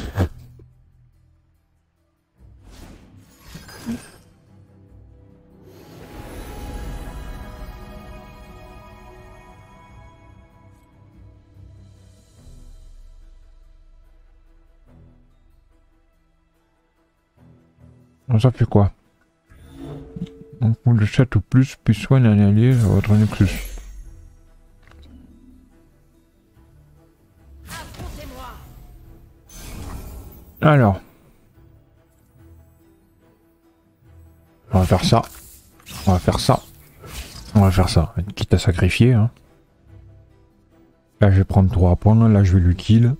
Speaker 1: Ça fait quoi? Donc on le 7 ou plus, plus soigne un allié à votre nexus.
Speaker 2: Affrontez-moi.
Speaker 1: Alors. On va faire ça. On va faire ça. On va faire ça. Quitte à sacrifier. Hein. Là je vais prendre 3 points. Là je vais lui kill.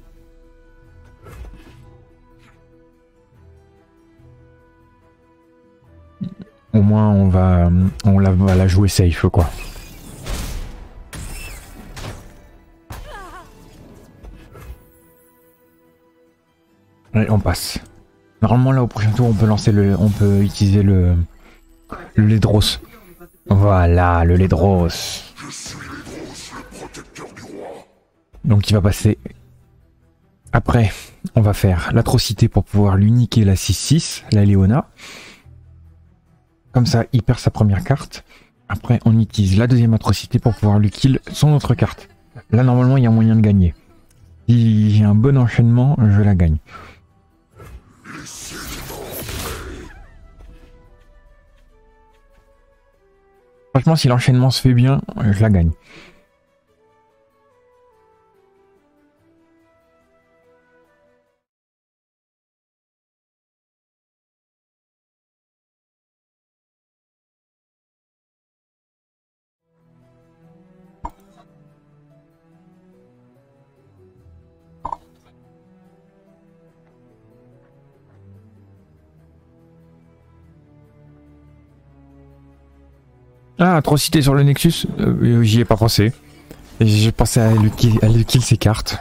Speaker 1: Au moins on va la jouer safe quoi. Allez, on passe. Normalement là au prochain tour on peut lancer on peut utiliser le Ledros. Voilà, le Ledros. Donc il va passer. Après, on va faire l'atrocité pour pouvoir lui niquer la 6-6, la Léona. Comme ça, il perd sa première carte. Après, on utilise la deuxième atrocité pour pouvoir lui kill son autre carte. Là, normalement, il y a moyen de gagner. Si j'ai un bon enchaînement, je la gagne. Franchement, si l'enchaînement se fait bien, je la gagne. Ah, atrocité sur le Nexus, j'y ai pas pensé. J'ai pensé à lui kill ses cartes.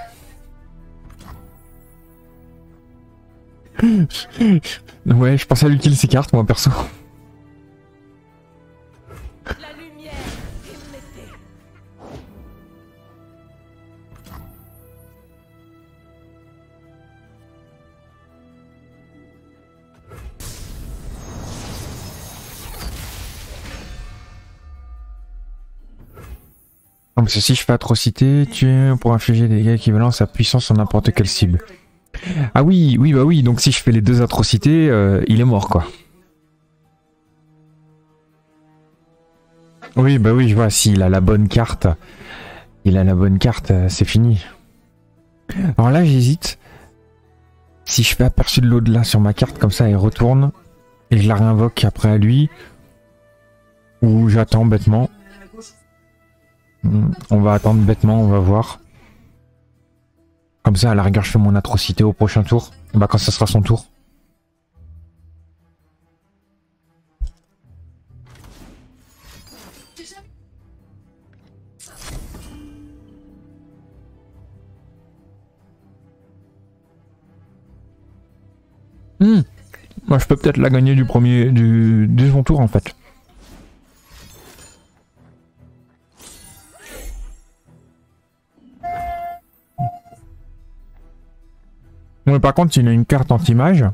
Speaker 1: Ouais, je pensais à lui kill ses cartes, moi perso.
Speaker 2: La lumière est m'épée.
Speaker 1: Donc si je fais atrocité, tuer pour infliger des dégâts équivalents à sa puissance sur n'importe quelle cible. Ah oui, oui, bah oui, donc si je fais les deux atrocités, il est mort quoi. Oui, bah oui, je vois, s'il a la bonne carte, c'est fini. Alors là, j'hésite. Si je fais aperçu de l'au-delà sur ma carte, comme ça, elle retourne, et je la réinvoque après à lui, ou j'attends bêtement. On va attendre bêtement, on va voir. Comme ça, à la rigueur, je fais mon atrocité au prochain tour. Bah, quand ça sera son tour. Moi, je peux peut-être la gagner du second tour, en fait. Mais par contre, il a une carte anti-mage.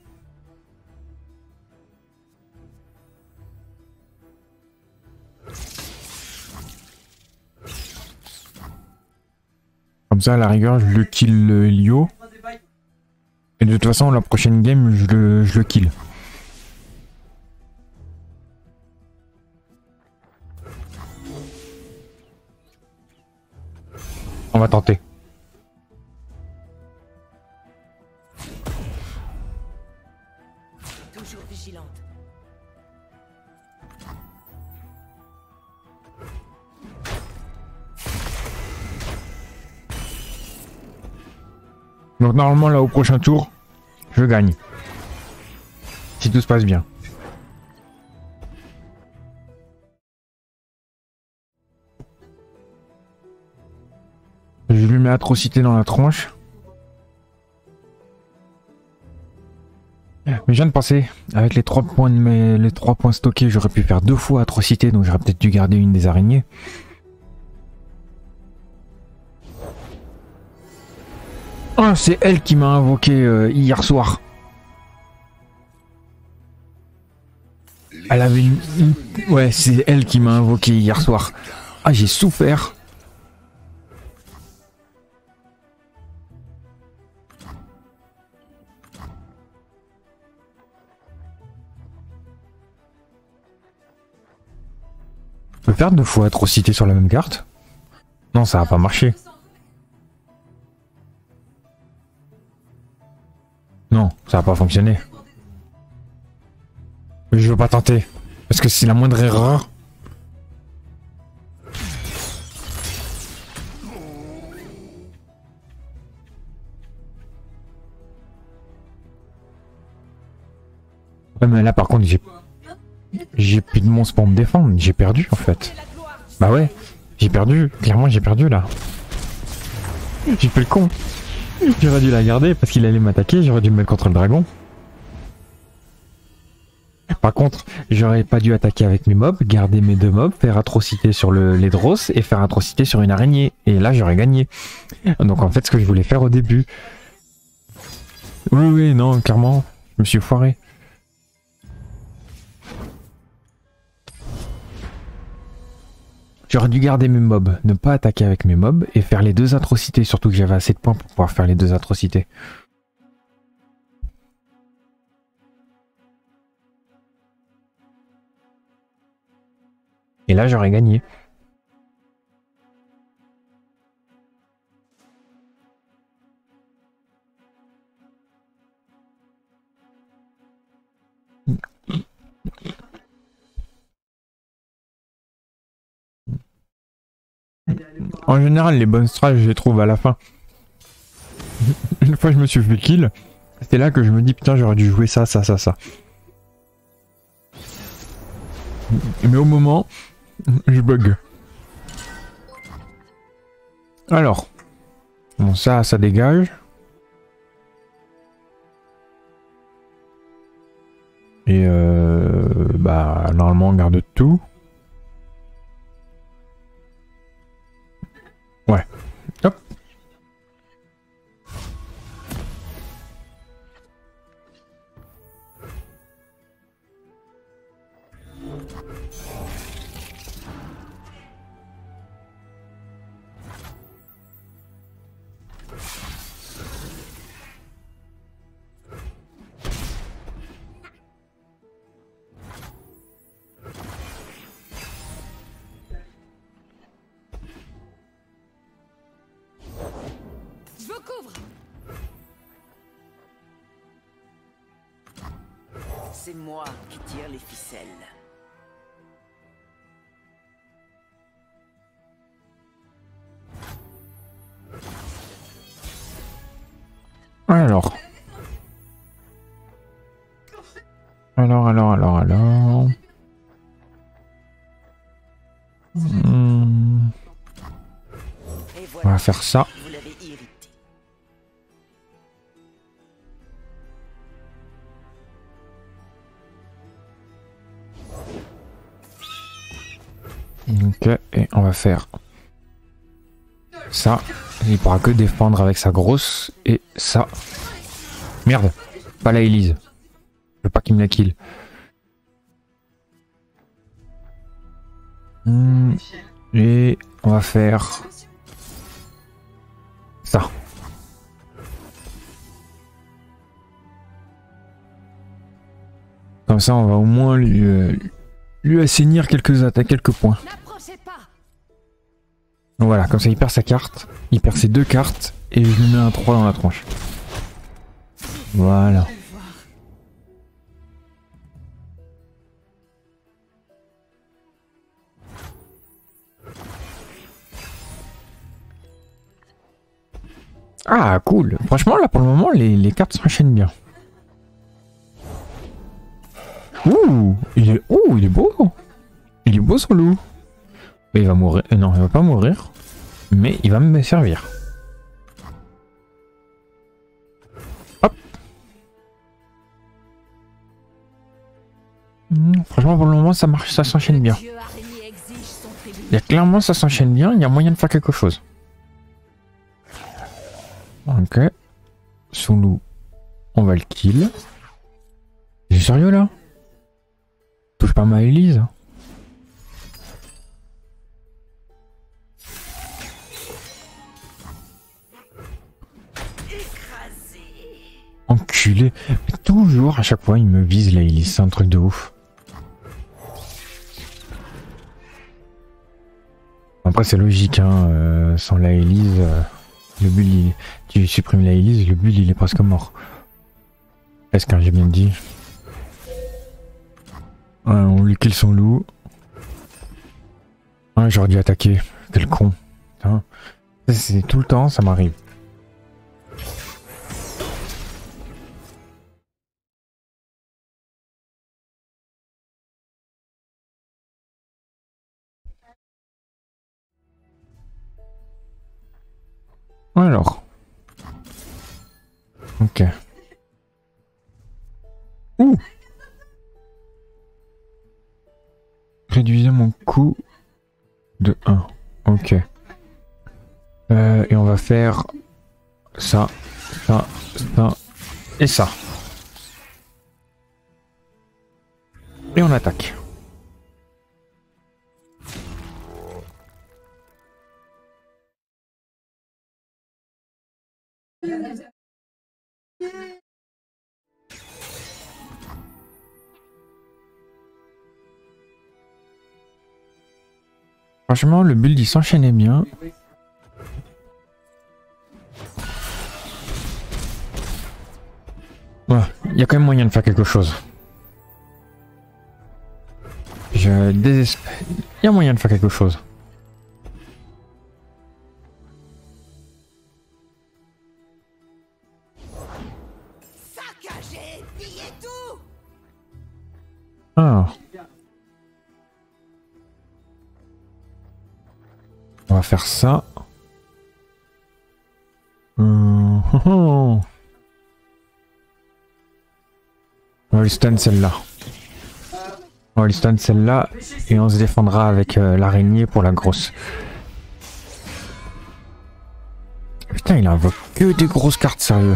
Speaker 1: Comme ça, à la rigueur, je le kill Lio. Et de toute façon, la prochaine game, je le kill. On va tenter.
Speaker 6: Toujours vigilante.
Speaker 1: Donc normalement là au prochain tour, je gagne. Si tout se passe bien. Je lui mets atrocité dans la tronche. Mais je viens de penser, avec les 3 points les 3 points stockés, j'aurais pu faire 2 fois atrocité, donc j'aurais peut-être dû garder une des araignées. Oh, c'est elle qui m'a invoqué hier soir. Elle avait Ouais, c'est elle qui m'a invoqué hier soir. Ah, j'ai souffert. Je peux faire 2 fois atrocité sur la même carte? Non, ça va pas marcher. Non, ça va pas fonctionner. Je veux pas tenter. Parce que c'est la moindre erreur. Ouais, mais là par contre j'ai plus de monstres pour me défendre. J'ai perdu en fait. Bah ouais, j'ai perdu. Clairement j'ai perdu là. J'ai fait le con. J'aurais dû la garder parce qu'il allait m'attaquer. J'aurais dû me mettre contre le dragon. Par contre, j'aurais pas dû attaquer avec mes mobs, garder mes 2 mobs, faire atrocité sur les Dross et faire atrocité sur une araignée. Et là, j'aurais gagné. Donc en fait, ce que je voulais faire au début. Oui, non, clairement, je me suis foiré. J'aurais dû garder mes mobs, ne pas attaquer avec mes mobs et faire les 2 atrocités, surtout que j'avais assez de points pour pouvoir faire les 2 atrocités. Et là, j'aurais gagné. En général, les bonnes strats, je les trouve à la fin. Une fois, je me suis fait kill. C'était là que je me dis, putain, j'aurais dû jouer ça. Mais au moment, Je bug. Alors. Bon, ça dégage. Et bah, normalement, on garde tout. Ouais. Hop.
Speaker 2: Je vous couvre.
Speaker 6: C'est moi qui tire les ficelles.
Speaker 1: Alors. Alors.
Speaker 6: Et
Speaker 1: On
Speaker 6: voilà,
Speaker 1: va faire ça.
Speaker 6: vous l'avez irrité.
Speaker 1: Ok, et on va faire ça. Il pourra que défendre avec sa grosse. Et ça. Merde, pas la Elise. Je veux pas qu'il me la kill. Et on va faire ça. Comme ça, on va au moins lui assainir quelques points.
Speaker 2: N'approchez pas.
Speaker 1: Donc voilà, comme ça il perd sa carte, il perd ses 2 cartes, et je lui mets un 3 dans la tronche. Voilà. Ah cool, franchement là pour le moment les cartes s'enchaînent bien. Il est beau. Il est beau son loup. Mais il va mourir. Non, il va pas mourir. Mais il va me servir. Hop. Franchement, pour le moment, ça marche, ça s'enchaîne bien.
Speaker 2: Dieu araignée exige son tribut.
Speaker 1: Il y a clairement, ça s'enchaîne bien. Il y a moyen de faire quelque chose. Ok. Son loup, on va le kill. T'es sérieux là? Touche pas ma Elise. Enculé. Mais toujours, à chaque fois, il me vise la Elise. C'est un truc de ouf. Après, c'est logique, hein. Sans la Elise, le build, tu supprimes la Elise, le build, il est presque mort. Est-ce que j'ai bien dit? Ouais, on lui kill son loup. Ouais, j'aurais dû attaquer. Quel con. Hein. C'est tout le temps, ça m'arrive. Alors. Ok. Ouh. Réduisez mon coût de 1. Ok. Et on va faire ça, ça, ça et ça. Et on attaque. Franchement, le build il s'enchaînait bien. Ouais, il y a quand même moyen de faire quelque chose. Je désespère. Il y a moyen de faire quelque chose.
Speaker 6: Saccagé, pillez tout.
Speaker 1: Ah. faire ça. On va lui stun celle-là. On va lui stun celle-là et on se défendra avec l'araignée pour la grosse. Putain, il invoque que des grosses cartes, sérieux.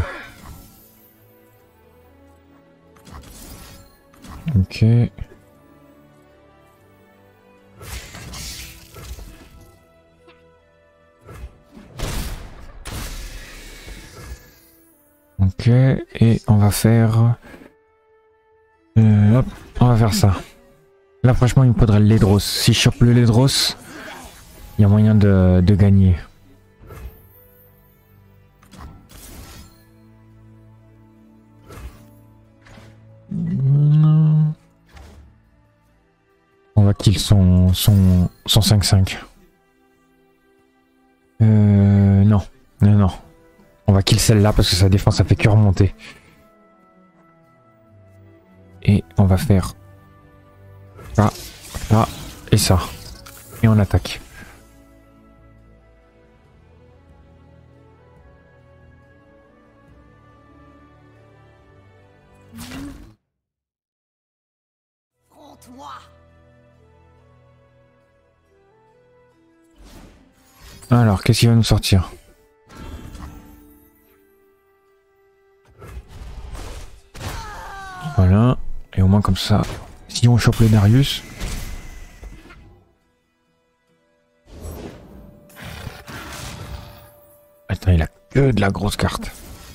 Speaker 1: Ok. Ok, et on va faire... hop, on va faire ça. Là franchement il me faudrait le Ledros. Si je chope le Ledros, il y a moyen de gagner. On va kill son 5-5. Non. Non. On va kill celle-là parce que sa défense ça fait que remonter. Et on va faire ça, ça et ça. Et on attaque.
Speaker 6: Compte-moi.
Speaker 1: Alors, qu'est-ce qu'il va nous sortir? Voilà. Et au moins comme ça, si on chope le Darius... Attends, il a que de la grosse carte.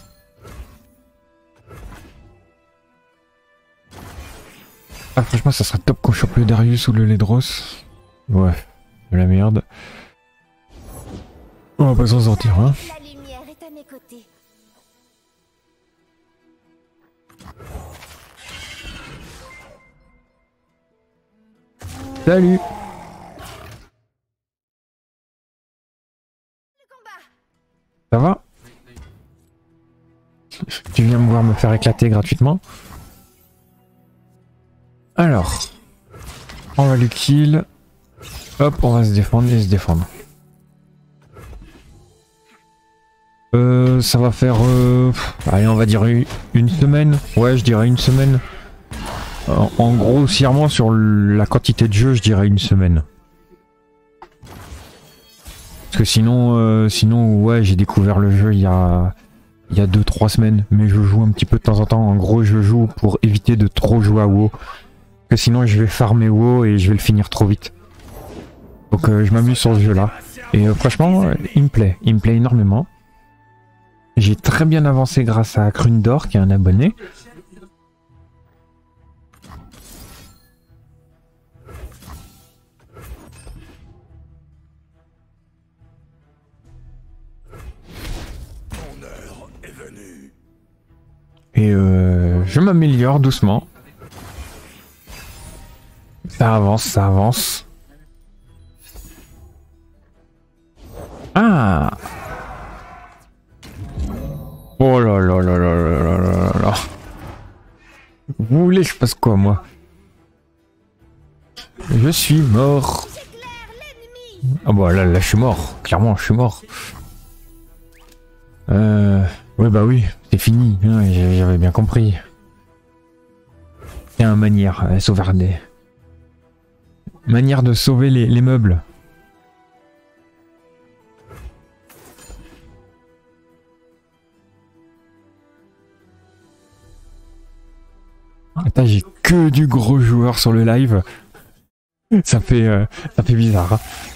Speaker 1: Ah, franchement, ça serait top qu'on chope le Darius ou le Ledros. Ouais, de la merde. On va pas s'en sortir, hein.
Speaker 4: La lumière est à mes côtés.
Speaker 1: Salut. Ça va? Tu viens me voir me faire éclater gratuitement? Alors, on va lui kill. Hop, on va se défendre et se défendre. Ça va faire... allez, on va dire une semaine. Ouais, je dirais une semaine. En grossièrement, sur la quantité de jeu, je dirais une semaine. Parce que sinon ouais, j'ai découvert le jeu il y a 2-3 semaines. Mais je joue un petit peu de temps en temps. En gros, je joue pour éviter de trop jouer à WoW. Parce que sinon, je vais farmer WoW et je vais le finir trop vite. Donc je m'amuse sur ce jeu-là. Et franchement, il me plaît énormément. J'ai très bien avancé grâce à Krundor, qui est un abonné. Et je m'améliore doucement. Ça avance, ça avance. Ah! Oh là là là là là là là là. Vous voulez que je fasse quoi, moi? Je suis mort. Ah bah là je suis mort. Clairement, je suis mort. Ouais bah oui, c'est fini. J'avais bien compris. Il y a une manière, sauvegarder. Manière de sauver les meubles. Attends, j'ai que du gros joueur sur le live. Ça fait bizarre. Hein.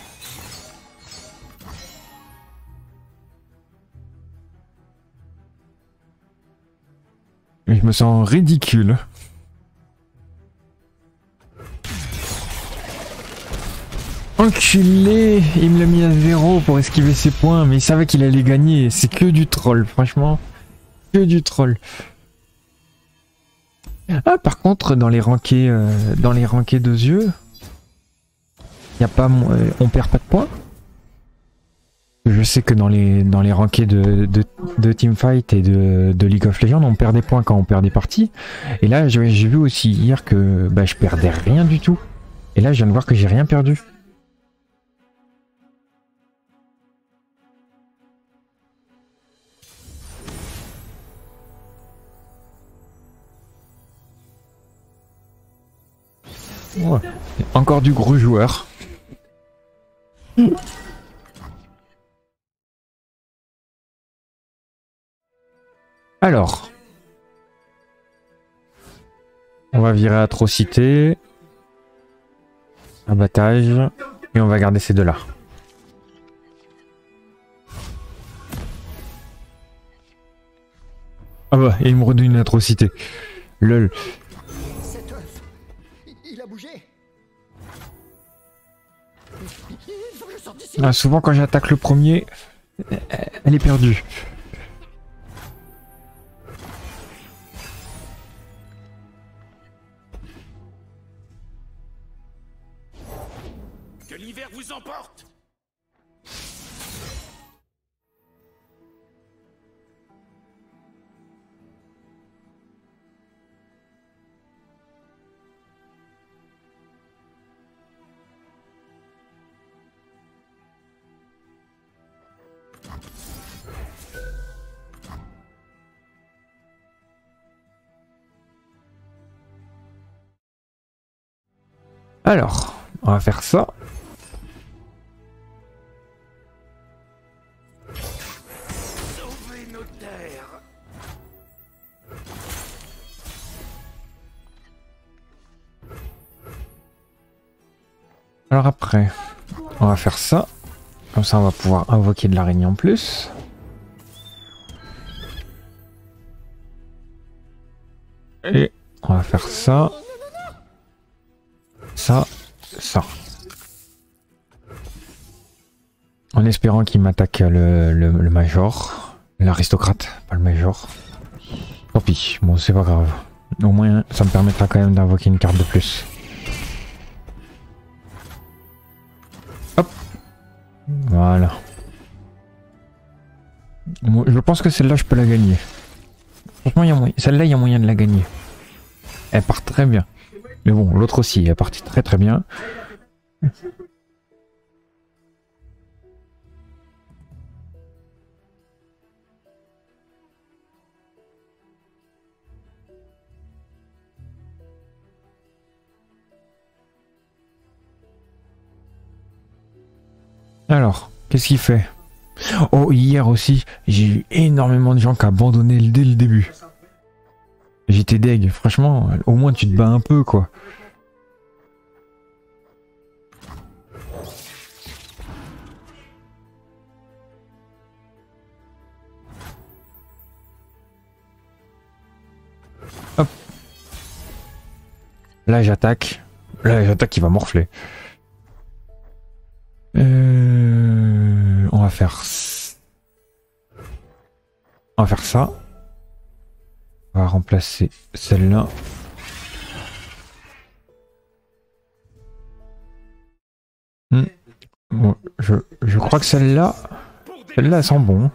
Speaker 1: Je me sens ridicule. Enculé, il me l'a mis à 0 pour esquiver ses points, mais il savait qu'il allait gagner. C'est que du troll, franchement. Que du troll. Ah, par contre, dans les rankés 2 yeux, y a pas, on perd pas de points. Je sais que dans les rankés de Teamfight et de League of Legends, on perd des points quand on perd des parties. Et là, j'ai vu aussi hier que bah, je perdais rien du tout. Et là, je viens de voir que j'ai rien perdu. Ouais. Encore du gros joueur. Alors. On va virer atrocité. Abattage. Et on va garder ces deux-là. Ah bah, il me redonne une atrocité. Lol.
Speaker 6: Cet œuf, il a bougé. Il faut que je sorte d'ici.
Speaker 1: Ah, souvent quand j'attaque le premier, elle est perdue.
Speaker 3: Que l'hiver vous emporte.
Speaker 1: Alors, on va faire ça.
Speaker 3: Sauvez nos terres.
Speaker 1: Alors après, on va faire ça. Comme ça, on va pouvoir invoquer de l'araignée en plus. Et on va faire ça. Ça. En espérant qu'il m'attaque le major. L'aristocrate, pas le major. Tant pis, bon c'est pas grave. Au moins ça me permettra quand même d'invoquer une carte de plus. Hop. Voilà. Je pense que celle-là je peux la gagner. Franchement, celle-là il y a moyen de la gagner. Elle part très bien. Mais bon, l'autre aussi, elle est partie très très bien. Alors, qu'est-ce qu'il fait? Oh, hier aussi, j'ai eu énormément de gens qui abandonnaient dès le début. J'étais deg, franchement, au moins tu te bats un peu quoi. Hop. Là j'attaque. Là j'attaque, il va morfler. On va faire... On va faire ça. On va remplacer celle-là. Bon, je crois que celle-là elle sent bon.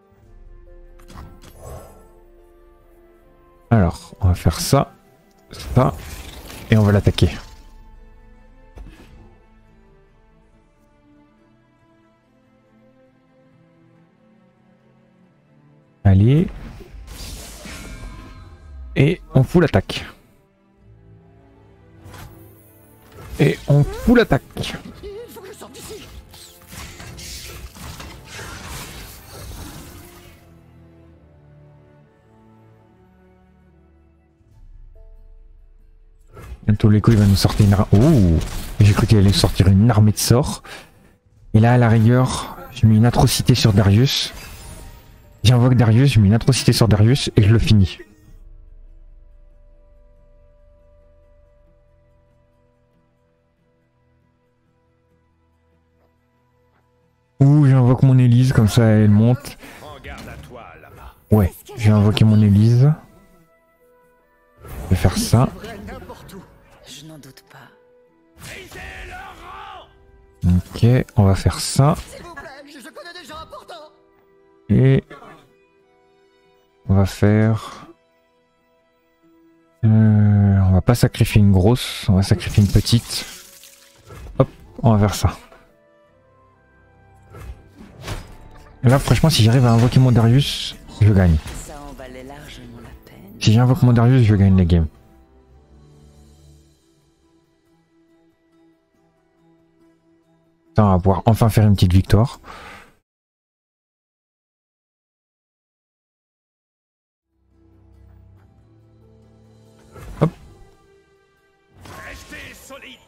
Speaker 1: Alors, on va faire ça, ça, et on va l'attaquer. Allez. Et on fout l'attaque. Et on fout l'attaque.
Speaker 6: Il faut que je sorte d'ici.
Speaker 1: Bientôt l'écho il va nous sortir une armée. Oh, j'ai cru qu'il allait sortir une armée de sorts. Et là à la rigueur, je mets une atrocité sur Darius. J'invoque Darius, je mets une atrocité sur Darius et je le finis. Ouh, j'invoque mon Élise, comme ça elle monte.
Speaker 3: Prends garde à toi là-bas.
Speaker 1: Ouais, j'ai invoqué mon Élise. Je vais faire ça.
Speaker 6: N'importe où.
Speaker 2: Je n'en doute pas.
Speaker 3: Brisez leur rang.
Speaker 1: Ok, on va faire ça.
Speaker 6: S'il vous plaît, je connais des gens importants.
Speaker 1: Et on va faire... on va pas sacrifier une grosse, on va sacrifier une petite. Hop, on va faire ça. Et là franchement si j'arrive à invoquer mon Darius, je gagne.
Speaker 2: Ça en valait largement la peine.
Speaker 1: Si j'invoque mon Darius, je gagne la game. Ça, on va pouvoir enfin faire une petite victoire. Hop.
Speaker 3: Restez solide.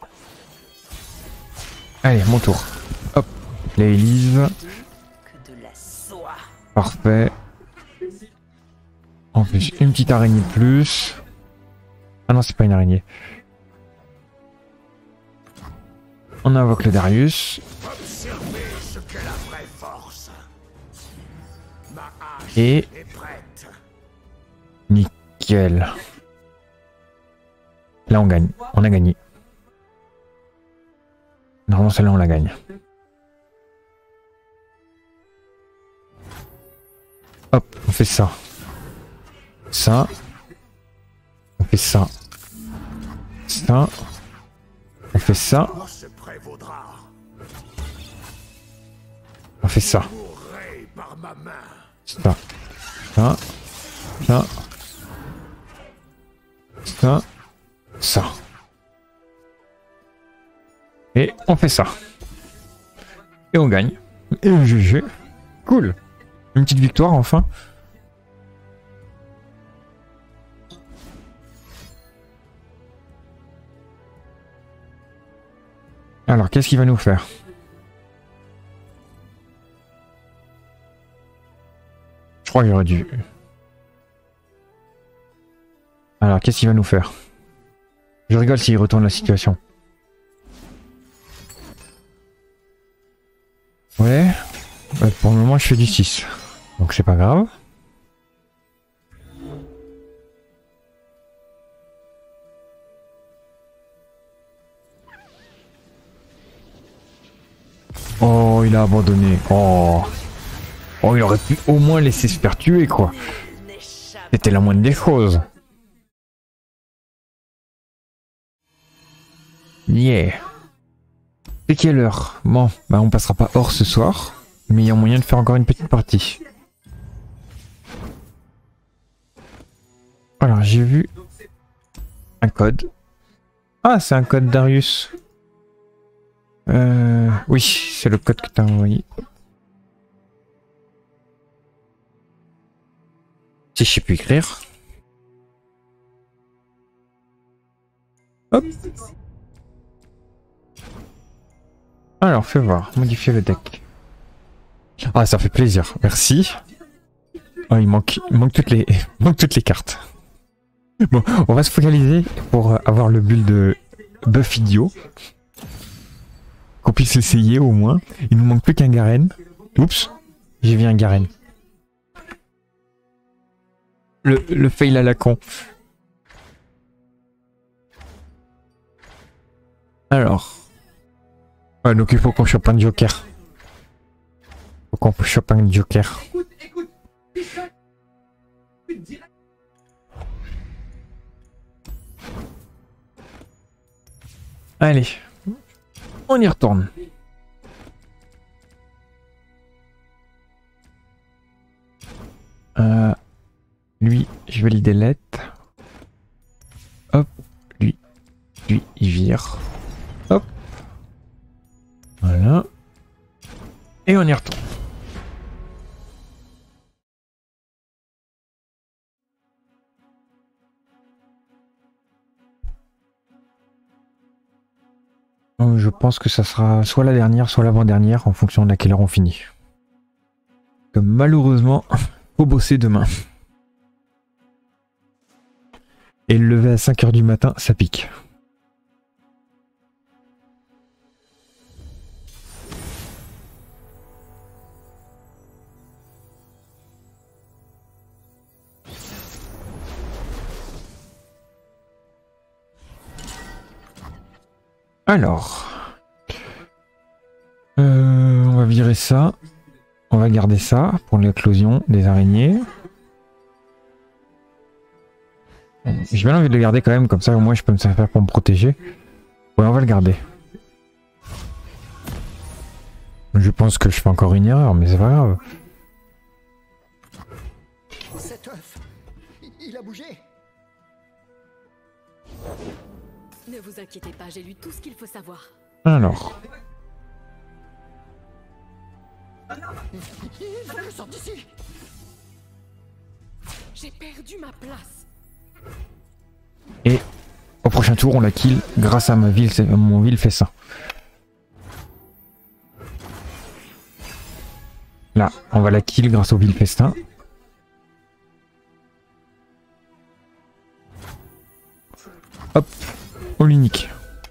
Speaker 1: Allez, mon tour. Hop. La Élise.
Speaker 2: Que de la soie.
Speaker 1: Parfait. En plus, une petite araignée de plus. Ah non, c'est pas une araignée. On invoque le Darius.
Speaker 3: Observez ce qu'est la vraie force. Ma hache
Speaker 1: Et
Speaker 3: est prête.
Speaker 1: nickel. Là, on gagne. On a gagné. Normalement, celle-là, on la gagne. Hop, on fait ça. Ça. On fait ça. Ça. On fait ça.
Speaker 3: Se prévaudra.
Speaker 1: On fait ça.
Speaker 3: Mourrez par ma main.
Speaker 1: Ça. Ça. Ça. Ça. Ça. Et on fait ça. Et on gagne. Et GG. Cool. Une petite victoire enfin. Alors, qu'est-ce qu'il va nous faire? Je crois qu'il aurait dû... Alors, qu'est-ce qu'il va nous faire? Je rigole s'il retourne la situation. Ouais. Pour le moment, je fais du 6. Donc, c'est pas grave. Oh, il a abandonné. Oh. Oh, il aurait pu au moins laisser se faire tuer, quoi. C'était la moindre des choses. Yeah. C'est quelle heure? Bon, bah on passera pas hors ce soir. Mais il y a moyen de faire encore une petite partie. Alors, j'ai vu un code. Ah, c'est un code Darius. Oui, c'est le code que t'as envoyé. Si je sais plus écrire. Hop. Alors, fais voir. Modifier le deck. Ah, ça fait plaisir. Merci. Oh, il manque toutes les, il manque toutes les cartes. Bon, on va se focaliser pour avoir le build de buff idiot. Qu'on puisse essayer au moins. Il nous manque plus qu'un Garen. Oups, j'ai vu un Garen. Le fail à la con. Alors. Ouais, donc il faut qu'on chope un Joker. Faut qu'on chope un Joker. Allez. On y retourne. Lui, je vais le delete. Hop, lui, il vire. Hop. Voilà. Et on y retourne. Donc, je pense que ça sera soit la dernière, soit l'avant-dernière, en fonction de laquelle heure on finit. Comme malheureusement, faut bosser demain. Et le lever à 5 h du matin, ça pique. Alors, on va virer ça. On va garder ça pour l'éclosion des araignées. J'ai bien envie de le garder quand même, comme ça au moins je peux me servir pour me protéger. Ouais, on va le garder. Je pense que je fais encore une erreur, mais c'est pas grave.
Speaker 6: Cet œuf, il a bougé.
Speaker 2: Ne vous inquiétez pas, j'ai lu tout ce qu'il faut savoir.
Speaker 1: Alors.
Speaker 6: Je sors d'ici.
Speaker 2: J'ai perdu ma place.
Speaker 1: Et au prochain tour, on la kill grâce à mon vil fessin. Là, on va la kill grâce au vil festin. Hop, on l'unique.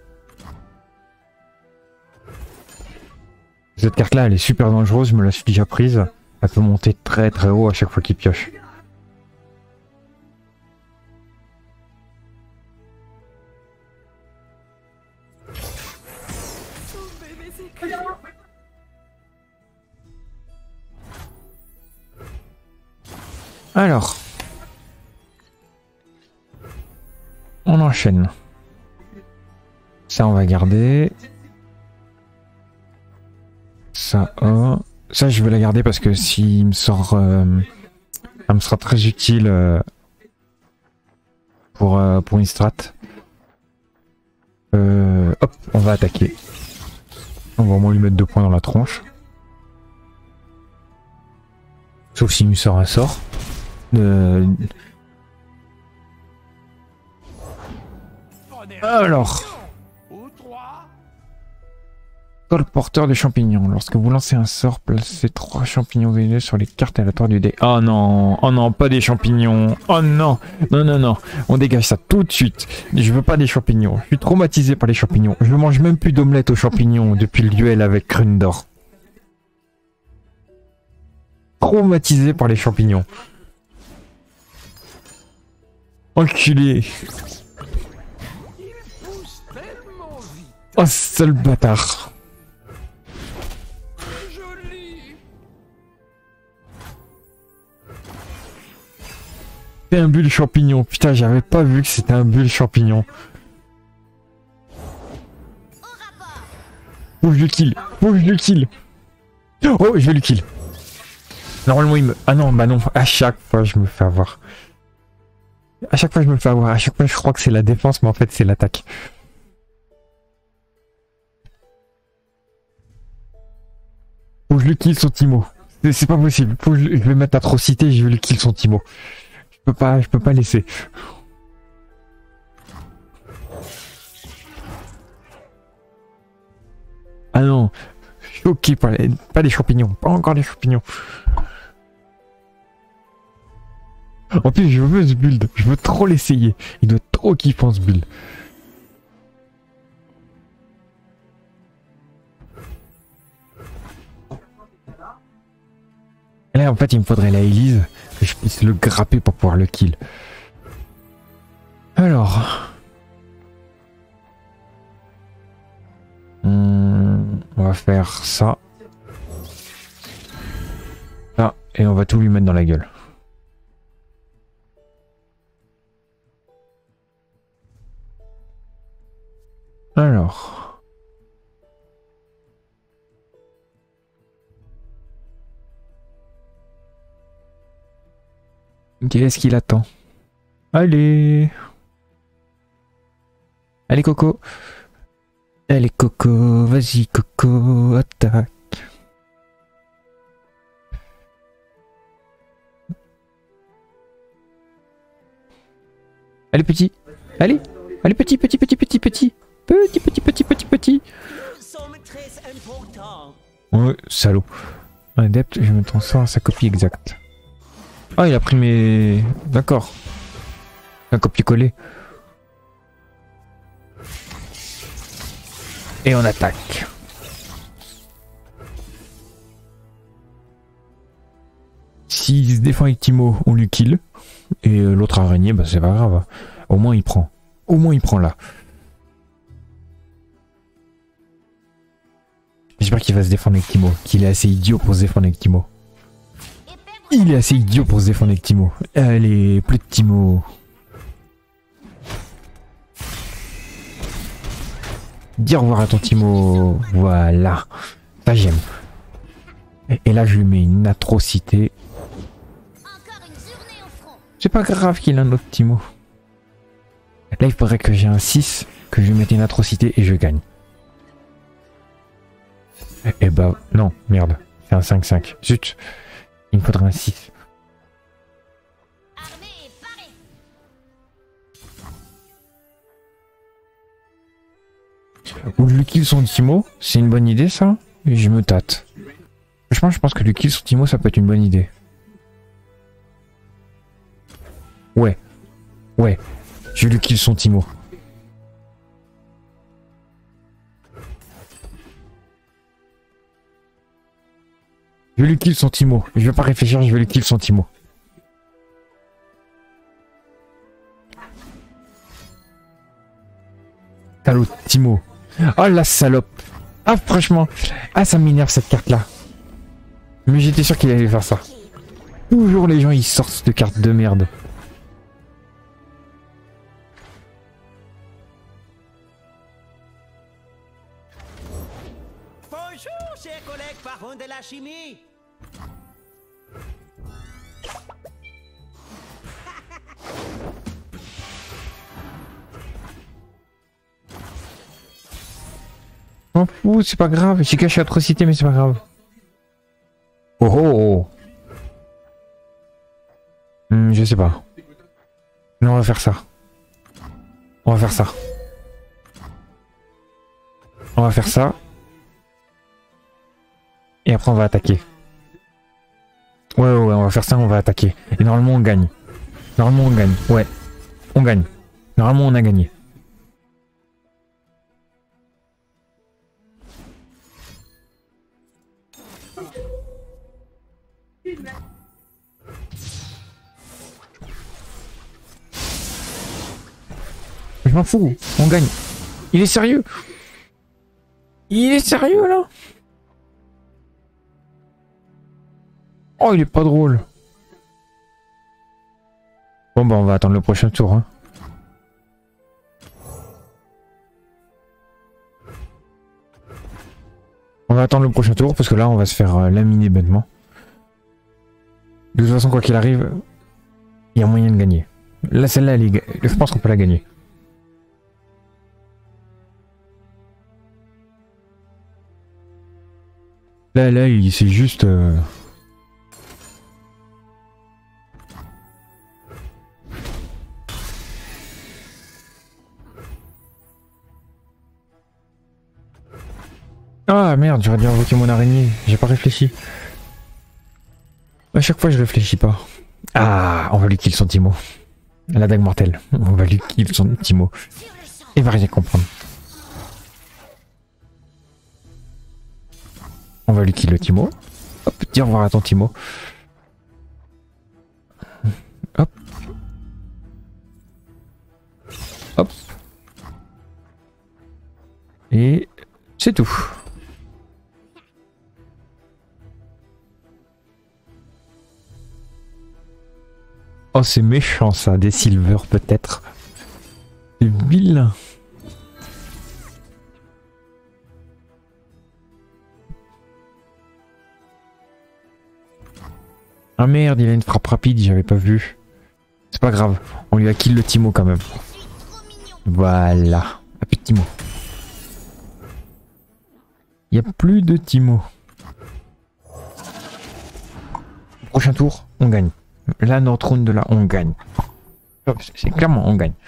Speaker 1: Cette carte là elle est super dangereuse, je me la suis déjà prise. Elle peut monter très très haut à chaque fois qu'il pioche. Alors, on enchaîne. Ça on va garder. Ça, ça je vais la garder parce que s'il me sort, ça me sera très utile pour une strat. Hop, on va attaquer. On va au moins lui mettre 2 points dans la tronche. Sauf s'il me sort un sort. Alors. Porteur de champignons. Lorsque vous lancez un sort, placez 3 champignons vénéneux sur les cartes aléatoires du dé. Oh non, pas des champignons. Oh non, non. On dégage ça tout de suite. Je veux pas des champignons. Je suis traumatisé par les champignons. Je ne mange même plus d'omelette aux champignons depuis le duel avec Krundor. Traumatisé par les champignons. Enculé. Oh, sale bâtard. C'est un bulle champignon. Putain, j'avais pas vu que c'était un bulle champignon. Faut que je le kill. Faut que je le kill. Oh, je vais le kill. Normalement, il me... Ah non, bah non. À chaque fois, je me fais avoir. À chaque fois, je me fais avoir. À chaque fois, je crois que c'est la défense, mais en fait, c'est l'attaque. Faut que je le kill son Timo. C'est pas possible. Faut que je vais mettre atrocité, je vais le kill son Timo. Je peux pas laisser. Ah non, je suis choqué par pas des champignons, pas encore des champignons. En plus, je veux ce build, je veux trop l'essayer. Il doit trop kiffer ce build. Et là, en fait, il me faudrait la Elise, que je puisse le grapper pour pouvoir le kill. Alors... on va faire ça. Ça, et on va tout lui mettre dans la gueule. Alors... qu'est-ce qu'il attend? Allez! Allez Coco! Allez Coco, vas-y Coco, attaque! Allez petit! Allez! Allez petit! Ouais, salaud. Un adepte, je me transforme à sa copie exacte. Ah, il a pris mes... D'accord. Un copier-coller. Et on attaque. S'il se défend avec Timo, on lui kill. Et l'autre araignée, bah c'est pas grave. Au moins il prend. Au moins il prend là. J'espère qu'il va se défendre avec Timo. Qu'il est assez idiot pour se défendre avec Timo. Il est assez idiot pour se défendre avec Timo. Allez, plus de Timo. Dis au revoir à ton Timo. Voilà. Ça j'aime. Et là je lui mets une atrocité. C'est pas grave qu'il a un autre Timo. Là il faudrait que j'ai un 6, que je lui mette une atrocité et je gagne. Et bah non, merde. C'est un 5-5. Zut. Il me faudrait un 6. Ou lui kill son Timo, c'est une bonne idée ça. Et je me tâte. Franchement, je pense que lui kill son Timo, ça peut être une bonne idée. Ouais. Ouais. Je lui kill son Timo. Je lui kill son Timo. Je vais pas réfléchir, je vais lui kill son Timo. Salaud Timo. Oh la salope. Ah franchement. Ah ça m'énerve cette carte là. Mais j'étais sûr qu'il allait faire ça. Toujours les gens ils sortent de cartes de merde.
Speaker 7: Bonjour, chers collègues parents de la chimie.
Speaker 1: M'en fous, c'est pas grave. J'ai caché atrocité, mais c'est pas grave. Oh oh, oh. Je sais pas. Non, on va faire ça. On va faire ça. On va faire ça. Et après on va attaquer. Ouais, on va faire ça, on va attaquer. Et normalement on gagne. Normalement on gagne. Ouais. On gagne. Normalement on a gagné. Je m'en fous, on gagne. Il est sérieux? Il est sérieux là? Oh, il est pas drôle. Bon bah on va attendre le prochain tour. Hein. On va attendre le prochain tour parce que là on va se faire laminer bêtement. De toute façon quoi qu'il arrive, il y a moyen de gagner. Là celle-là, je pense qu'on peut la gagner. Là c'est juste... Ah merde, j'aurais dû invoquer mon araignée, j'ai pas réfléchi. À chaque fois je réfléchis pas. Ah, on va lui kill son Timo. La dague mortelle, on va lui kill son Timo. Il va rien comprendre. On va lui kill le Timo. Hop, dis au revoir à ton Timo. Hop. Hop. Et c'est tout. Oh c'est méchant ça, des silvers peut-être. C'est vilain. Ah merde, il a une frappe rapide, j'avais pas vu. C'est pas grave, on lui a kill le Timo quand même. Voilà, plus de Timo. Il y a plus de Timo. Prochain tour, on gagne. Là, notre round de là, on gagne. C'est clairement, on gagne.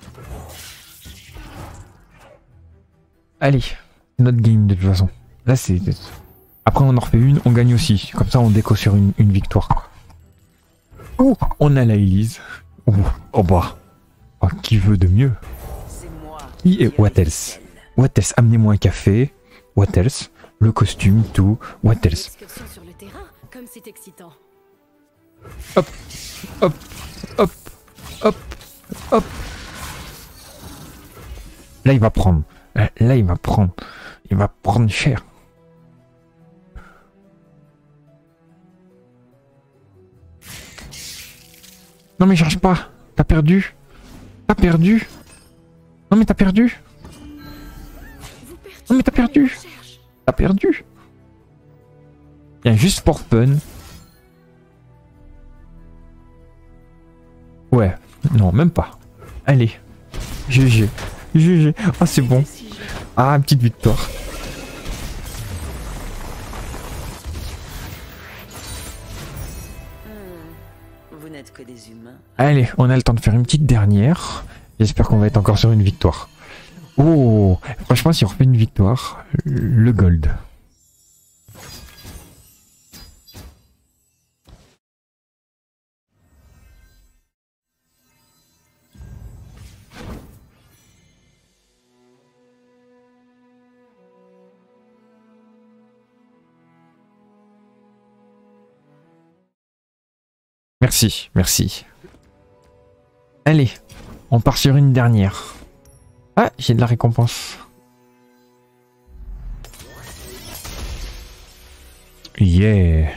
Speaker 1: Allez, notre game de toute façon. Là, c'est... Après, on en refait une, on gagne aussi. Comme ça, on déco sur une victoire. Oh, on a la Elise. Oh bah. Oh, qui veut de mieux? Qui est what else? What else? Amenez-moi un café. What else? Le costume, tout. What else?
Speaker 2: Sur le terrain, comme c'est excitant.
Speaker 1: Hop, hop, hop, hop, hop. Là, il va prendre. Là, il va prendre. Il va prendre cher. Non mais cherche pas. T'as perdu. T'as perdu. Non mais t'as perdu. Non mais t'as perdu. T'as perdu. Bien, juste pour fun. Ouais, non, même pas. Allez. GG. GG. Ah, c'est bon. Ah, petite victoire. Allez, on a le temps de faire une petite dernière. J'espère qu'on va être encore sur une victoire. Oh, franchement, si on refait une victoire, le gold. Merci, merci. Allez, on part sur une dernière. Ah, j'ai de la récompense. Yeah.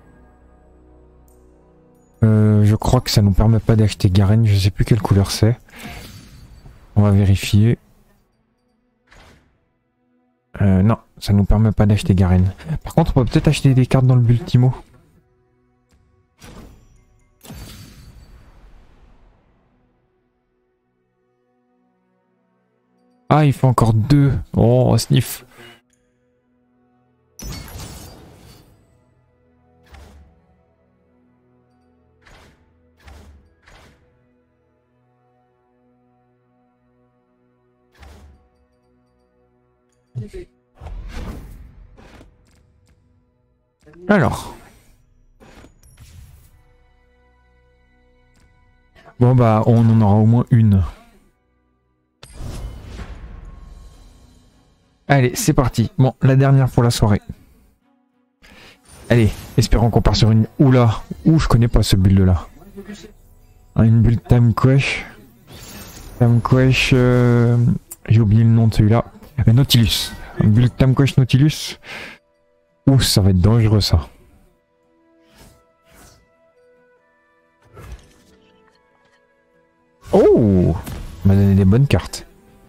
Speaker 1: Je crois que ça nous permet pas d'acheter Garen, je sais plus quelle couleur c'est. On va vérifier. Non, ça nous permet pas d'acheter Garen. Par contre, on peut peut-être acheter des cartes dans le Bultimo. Ah, il faut encore 2. Oh, sniff. Alors. Bon bah, on en aura au moins une. Allez, c'est parti. Bon, la dernière pour la soirée. Allez, espérons qu'on part sur une... Oula, ouh, je connais pas ce build là. Une build Tamequesh. Tamequesh... J'ai oublié le nom de celui-là. Nautilus. Un build Tamequesh Nautilus. Ouh, ça va être dangereux ça. Oh, on m'a donné des bonnes cartes.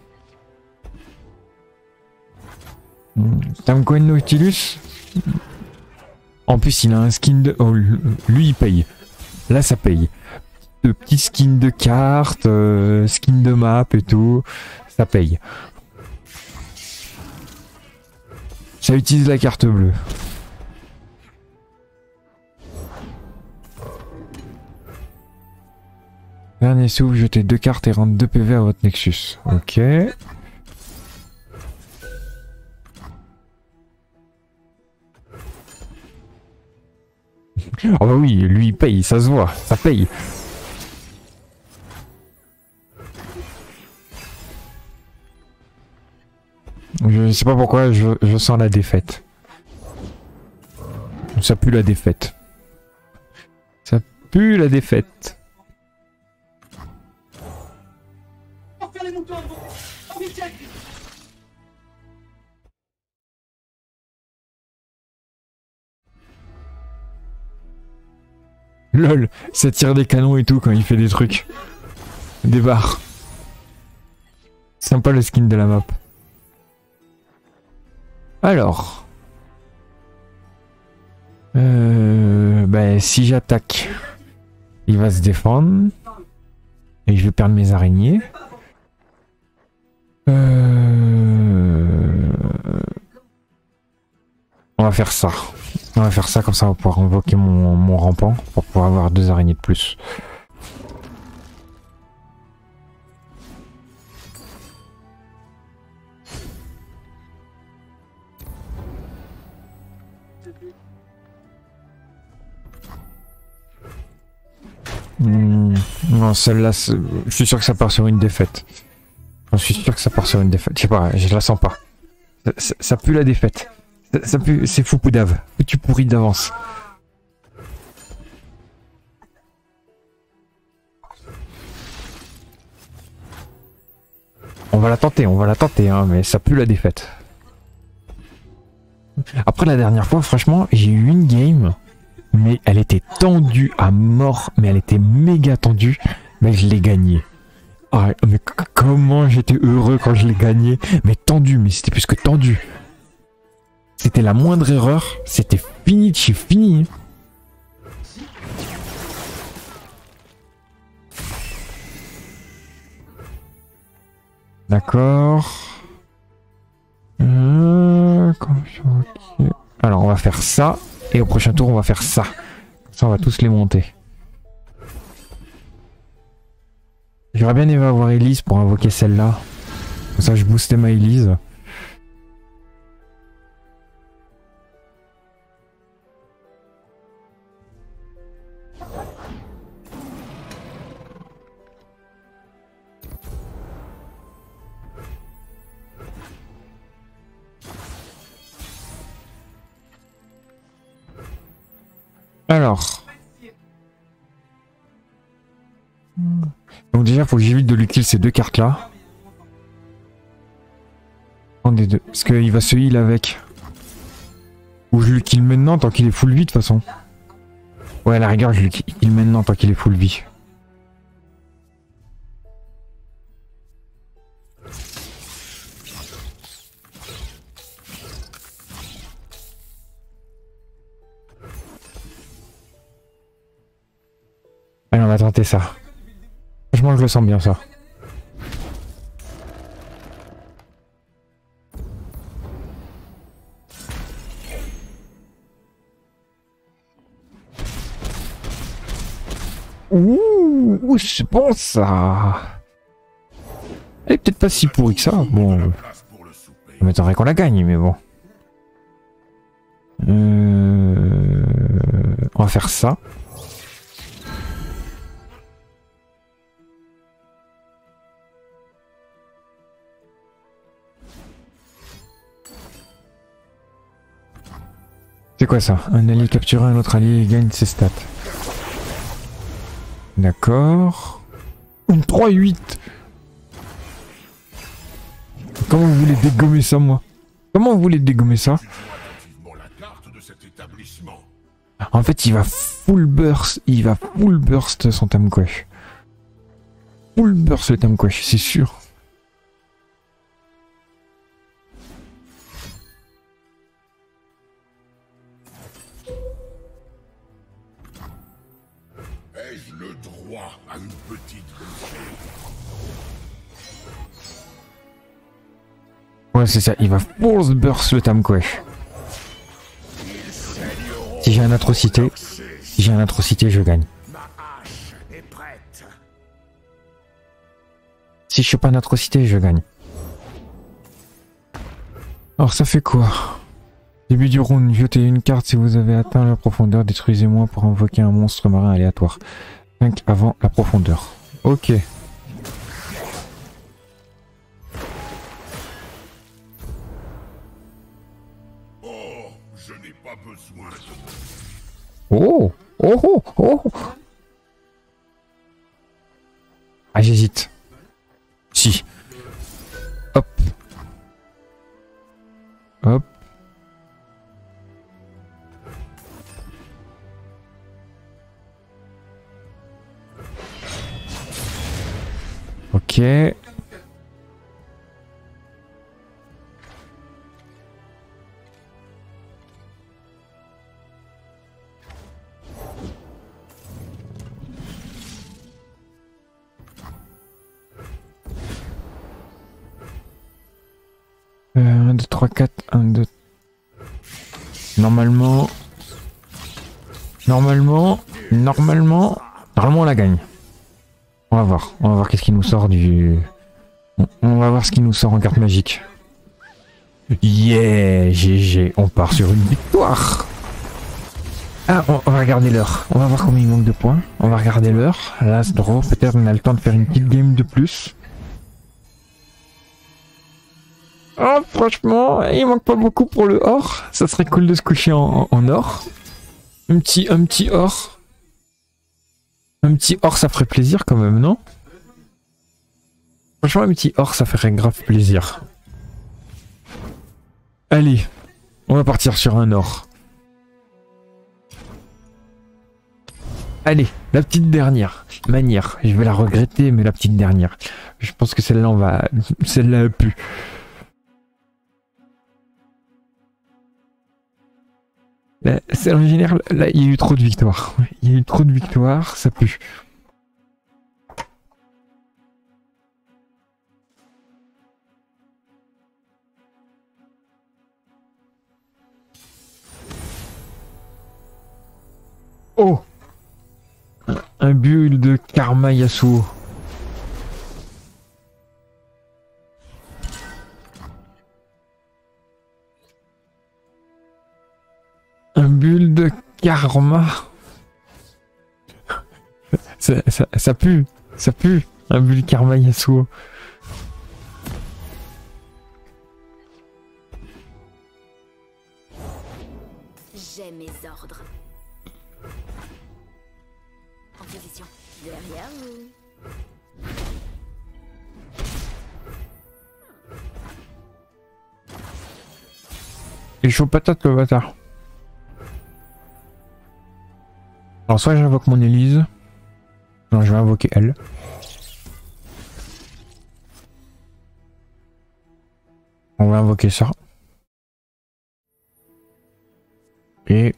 Speaker 1: Tamequesh Nautilus. En plus, il a un skin de... Oh, lui, il paye. Là, ça paye. De petits skins de cartes, skins de map et tout. Ça paye. Ça utilise la carte bleue. Dernier souffle, jetez 2 cartes et rendre 2 PV à votre Nexus. Ok. Ah bah oui, lui il paye, ça se voit, ça paye. Je sais pas pourquoi, je sens la défaite. Ça pue la défaite. Ça pue la défaite. Lol, ça tire des canons et tout quand il fait des trucs. Des barres. Sympa le skin de la map. Alors. Bah, si j'attaque, il va se défendre. Et je vais perdre mes araignées. On va faire ça. On va faire ça, comme ça on va pouvoir invoquer mon rampant pour pouvoir avoir 2 araignées de plus. Non, celle-là, je suis sûr que ça part sur une défaite. Je suis sûr que ça part sur une défaite. Je sais pas, je la sens pas. Ça pue la défaite. Ça pue, c'est fou poudave. Tu pourris d'avance. On va la tenter, hein, mais ça pue la défaite. Après la dernière fois, franchement, j'ai eu une game, mais elle était tendue à mort, mais elle était méga tendue, mais je l'ai gagnée. Ah, mais comment j'étais heureux quand je l'ai gagnée, mais tendu, mais c'était plus que tendu. C'était la moindre erreur, c'était fini de chez fini. D'accord. Alors on va faire ça, et au prochain tour on va faire ça. Comme ça on va tous les monter. J'aurais bien aimé avoir Elise pour invoquer celle-là. Comme ça je boostais ma Elise. Alors. Donc déjà, faut que j'évite de lui kill ces deux cartes-là. Un des deux. Parce qu'il va se heal avec. Ou je lui kill maintenant tant qu'il est full vie de toute façon. Ouais, à la rigueur, je lui kill maintenant tant qu'il est full vie. Allez, on va tenter ça. Franchement, je le sens bien, ça. Ouh, c'est bon, ça. Elle est peut-être pas si pourrie que ça. Bon, ça m'étonnerait qu'on la gagne, mais bon. On va faire ça. C'est quoi ça? Un allié capturé, un autre allié gagne ses stats. D'accord. Une 3-8. Comment vous voulez dégommer ça, moi? Comment vous voulez dégommer ça? En fait, il va full burst. Il va full burst son Tamquash. Full burst le Tamquash, c'est sûr.
Speaker 5: Ai-je le droit à une petite bouchée?
Speaker 1: Ouais, c'est ça, il va full burst le Tamquash. Si j'ai un atrocité, je gagne.
Speaker 5: Ma hache est prête.
Speaker 1: Si je suis pas une atrocité, je gagne. Alors ça fait quoi? Début du round, jetez une carte si vous avez atteint la profondeur, détruisez-moi pour invoquer un monstre marin aléatoire. 5 avant la profondeur. Ok.
Speaker 5: Oh, je n'ai pas besoin de...
Speaker 1: Oh, oh, oh, oh. Ah, j'hésite. Si. Hop. Hop. Ok. Un, 2, 3, 4, 1, 2. Normalement, on la gagne. On va voir qu'est-ce qui nous sort du... On va voir ce qui nous sort en carte magique. Yeah, GG, on part sur une victoire. Ah, on va regarder l'heure. On va voir combien il manque de points. On va regarder l'heure. Là, c'est drôle, peut-être on a le temps de faire une petite game de plus. Oh, franchement, il manque pas beaucoup pour le or. Ça serait cool de se coucher en or. Un petit or. Un petit or, ça ferait plaisir quand même, non? Franchement, un petit or, ça ferait grave plaisir. Allez, on va partir sur un or. Allez, la petite dernière manière. Je vais la regretter, mais la petite dernière. Je pense que celle-là, on va... Celle-là a pu. C'est en général, là, il y a eu trop de victoires. Il y a eu trop de victoires, ça pue. Oh! Un build de Karma Yasuo. build karma. Ça pue. Ça pue. Un build karma Yasuo.
Speaker 4: J'ai mes ordres. En position. Derrière vous.
Speaker 1: Il est chaud patate le bâtard. Alors soit j'invoque mon Elise. Non, je vais invoquer elle. On va invoquer ça. Et...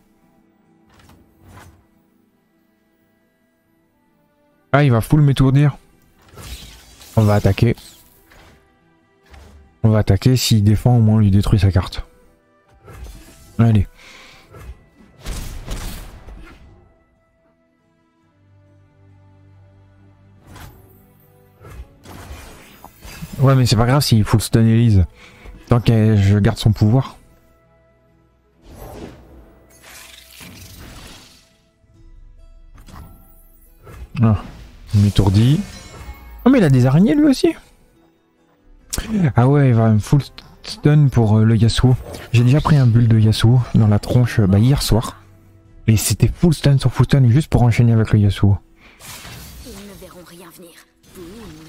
Speaker 1: Ah, il va full m'étourdir. On va attaquer. On va attaquer. S'il défend, au moins on lui détruit sa carte. Allez. Ouais, mais c'est pas grave s'il full stun Elise. Tant que je garde son pouvoir. Ah, il m'étourdit. Oh mais il a des araignées lui aussi. Ah ouais, il va me full stun pour le Yasuo. J'ai déjà pris un build de Yasuo dans la tronche hier soir. Et c'était full stun sur full stun juste pour enchaîner avec le Yasuo.
Speaker 4: Ils ne verront rien venir. Boum.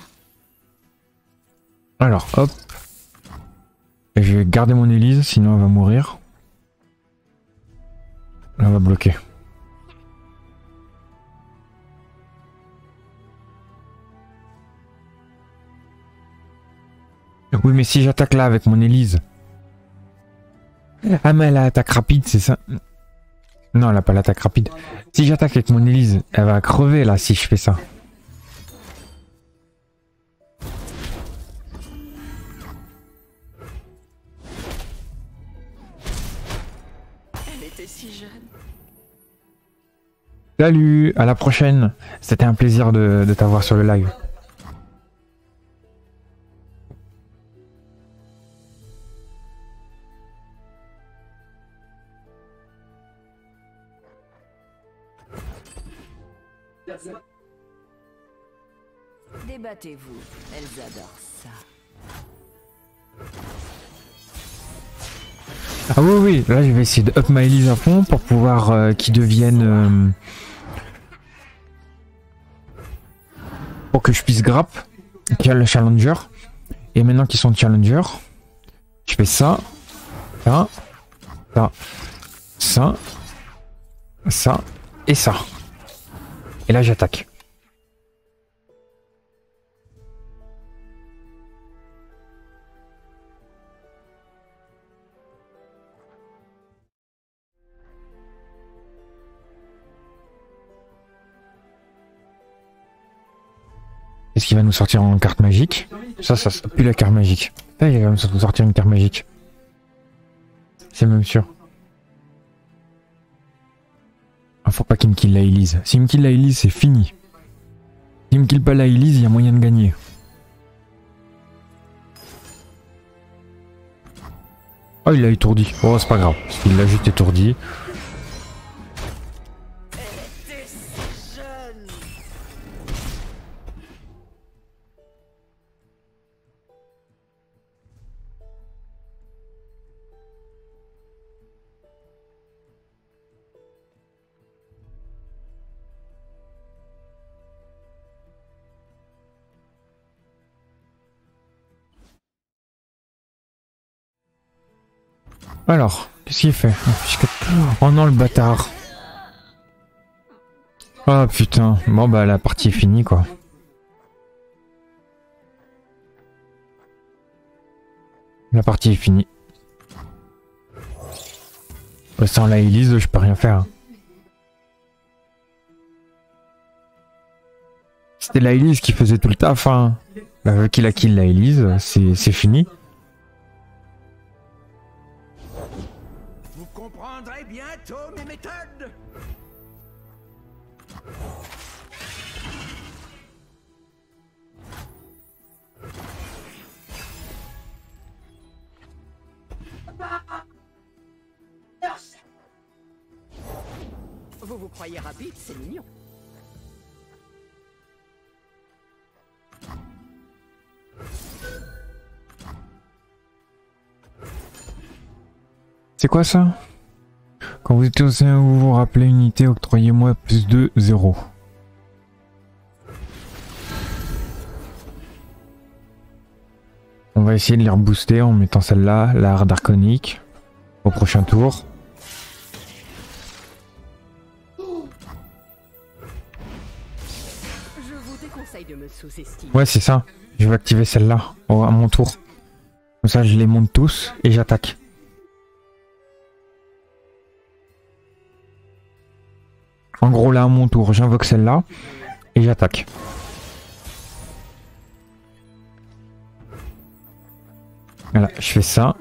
Speaker 1: Alors hop. Et je vais garder mon Elise, sinon elle va mourir. Elle va bloquer. Oui, mais si j'attaque là avec mon Elise. Ah, mais elle a l'attaque rapide, c'est ça? Non, elle a pas l'attaque rapide. Si j'attaque avec mon Elise, elle va crever là si je fais ça.
Speaker 2: Elle était si jeune.
Speaker 1: Salut, à la prochaine. C'était un plaisir de t'avoir sur le live.
Speaker 2: Débattez-vous, elles adorent ça.
Speaker 1: Ah oui, oui, là je vais essayer de up my Elise à fond pour pouvoir qu'il devienne... pour que je puisse grappe, qu'il y a le challenger. Et maintenant qu'ils sont challenger, je fais ça, ça, ça, ça, ça et ça. Et là j'attaque. Est-ce qu'il va nous sortir en carte magique? Ça pue la carte magique. Là, il va nous sortir une carte magique. C'est même sûr. Ah, faut pas qu'il me kill la Elise. S'il me kill la Elise, c'est fini. S'il me kill pas la Elise, il y a moyen de gagner. Oh, il l'a étourdi. Oh, c'est pas grave. Il l'a juste étourdi. Alors, qu'est-ce qu'il fait? Oh non, le bâtard. Oh putain. Bon bah la partie est finie quoi. La partie est finie. Sans la Elise, je peux rien faire. C'était la Elise qui faisait tout le taf. Hein. Vu qu'il a kill la Elise, c'est fini.
Speaker 7: Vous comprendrez bientôt mes méthodes. Vous vous croyez rapide, c'est mignon.
Speaker 1: C'est quoi ça? Quand vous êtes au sein, vous vous rappelez unité, octroyez-moi plus de 0. On va essayer de les rebooster en mettant celle-là, la hard arconique, au prochain tour.
Speaker 7: Je vous déconseille de me sous-estimer.
Speaker 1: Ouais, c'est ça. Je vais activer celle-là à mon tour. Comme ça, je les monte tous et j'attaque. En gros, là, à mon tour, j'invoque celle-là et j'attaque. Voilà, je fais ça.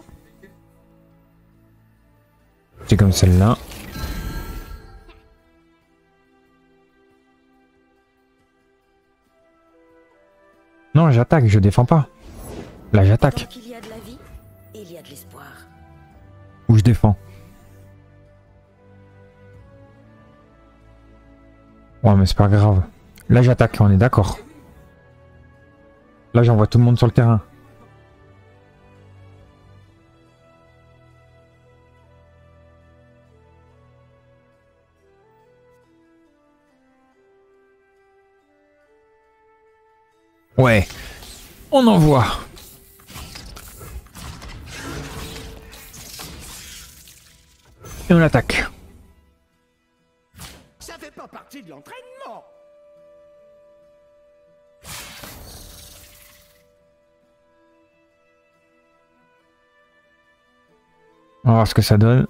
Speaker 1: C'est comme celle-là. Non, j'attaque, je défends pas. Là, j'attaque.
Speaker 4: Tant qu'il y a de la vie, il y a de l'espoir.
Speaker 1: Ou je défends. Ouais, mais c'est pas grave. Là, j'attaque, on est d'accord. Là, j'envoie tout le monde sur le terrain. Ouais, on envoie. Et on attaque.
Speaker 7: Ça fait pas partie de l'entraînement.
Speaker 1: On va voir ce que ça donne.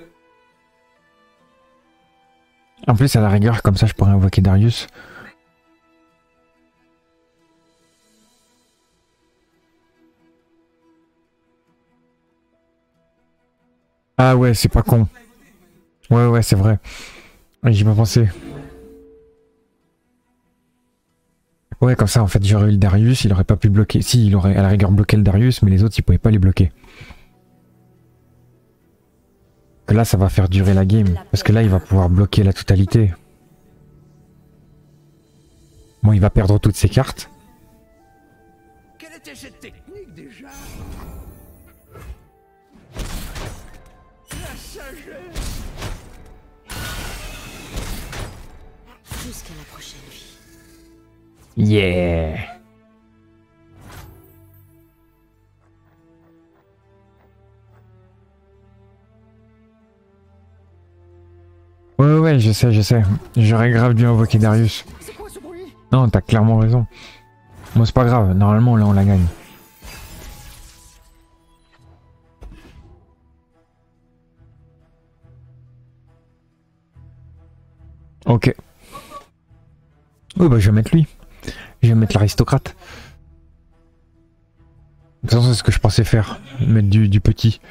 Speaker 1: En plus, à la rigueur, comme ça, je pourrais invoquer Darius. Ah ouais, c'est pas con. Ouais, c'est vrai. J'y ai pas pensé. Ouais, comme ça, en fait, j'aurais eu le Darius, il aurait pas pu bloquer. Si, il aurait à la rigueur bloqué le Darius, mais les autres, ils pouvaient pas les bloquer. Que là, ça va faire durer la game. Parce que là, il va pouvoir bloquer la totalité. Bon, il va perdre toutes ses cartes.
Speaker 7: Quelle était cette technique déjà? La sagesse.
Speaker 4: Jusqu'à la prochaine vie.
Speaker 1: Yeah! Ouais, je sais. J'aurais grave dû invoquer Darius.
Speaker 6: C'est quoi ce bruit?
Speaker 1: Non, t'as clairement raison. Bon, c'est pas grave. Normalement, là, on la gagne. Ok. Oui, bah, je vais mettre lui. Je vais mettre l'aristocrate. De toute façon, c'est ce que je pensais faire. Mettre du petit.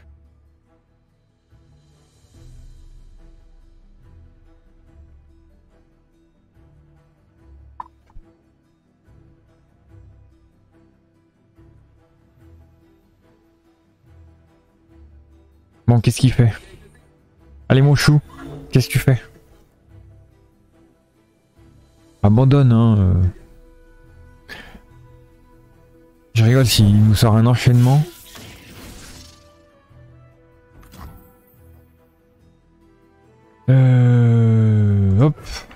Speaker 1: Bon, qu'est-ce qu'il fait? Allez, mon chou, qu'est-ce que tu fais? Abandonne, hein. Je rigole s'il nous sort un enchaînement. Hop.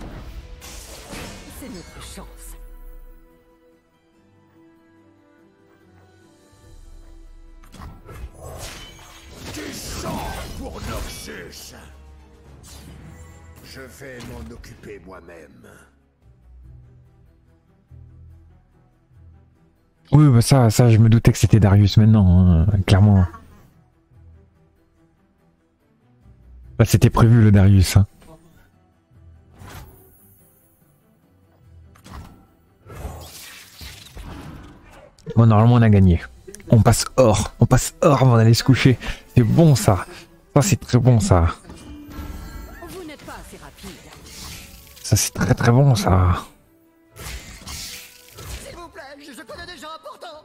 Speaker 7: C'est notre chance.
Speaker 5: Du sang pour Noxus. Je vais m'en occuper moi-même.
Speaker 1: Oui, bah ça, je me doutais que c'était Darius maintenant, hein, clairement. Bah, c'était prévu le Darius. Hein. Bon, normalement on a gagné. On passe hors avant d'aller se coucher. C'est bon ça. Ça c'est très bon ça.
Speaker 7: Vous n'êtes pas assez rapide.
Speaker 1: Ça c'est très bon ça.
Speaker 6: S'il vous plaît, je connais des gens importants.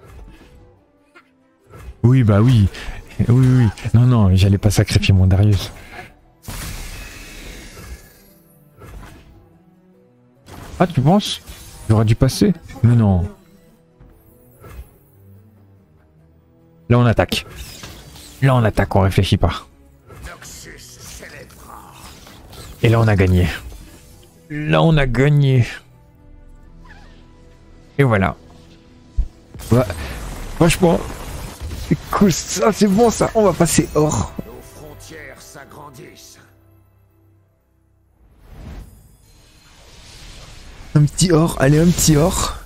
Speaker 1: Oui bah oui. Oui. Non, j'allais pas sacrifier mon Darius. Ah, tu penses? J'aurais dû passer? Mais non. Là, on attaque. Là, on attaque, on réfléchit pas. Et là, on a gagné. Là, on a gagné. Et voilà. Ouais. Franchement, c'est cool ça, c'est bon ça. On va passer hors.
Speaker 3: Nos frontières s'agrandissent.
Speaker 1: Un petit or, allez, un petit or.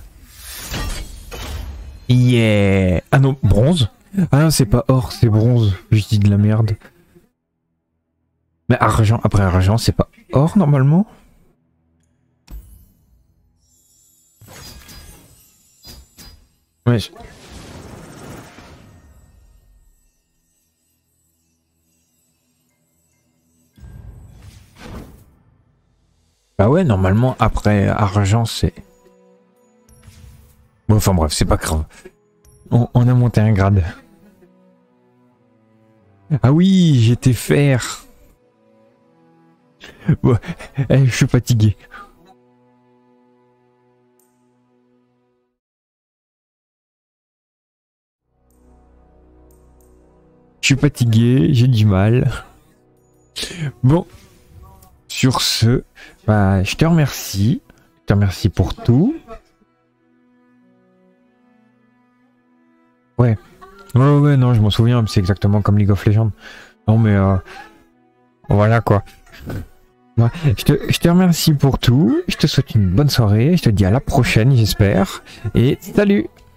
Speaker 1: Yeah. Ah non, bronze. Ah non, c'est pas or, c'est bronze. Je dis de la merde. Mais argent, après argent, c'est pas or normalement? Ouais. Bah ouais, normalement, après argent, c'est... Bon, enfin bref, c'est pas grave. On a monté un grade. Ah oui, j'étais fer. Bon, je suis fatigué. Je suis fatigué, j'ai du mal. Bon, sur ce, bah, je te remercie. Je te remercie pour tout. Ouais. Ouais, non, je m'en souviens, c'est exactement comme League of Legends. Non, mais voilà quoi. Ouais, je te remercie pour tout. Je te souhaite une bonne soirée. Je te dis à la prochaine, j'espère. Et salut!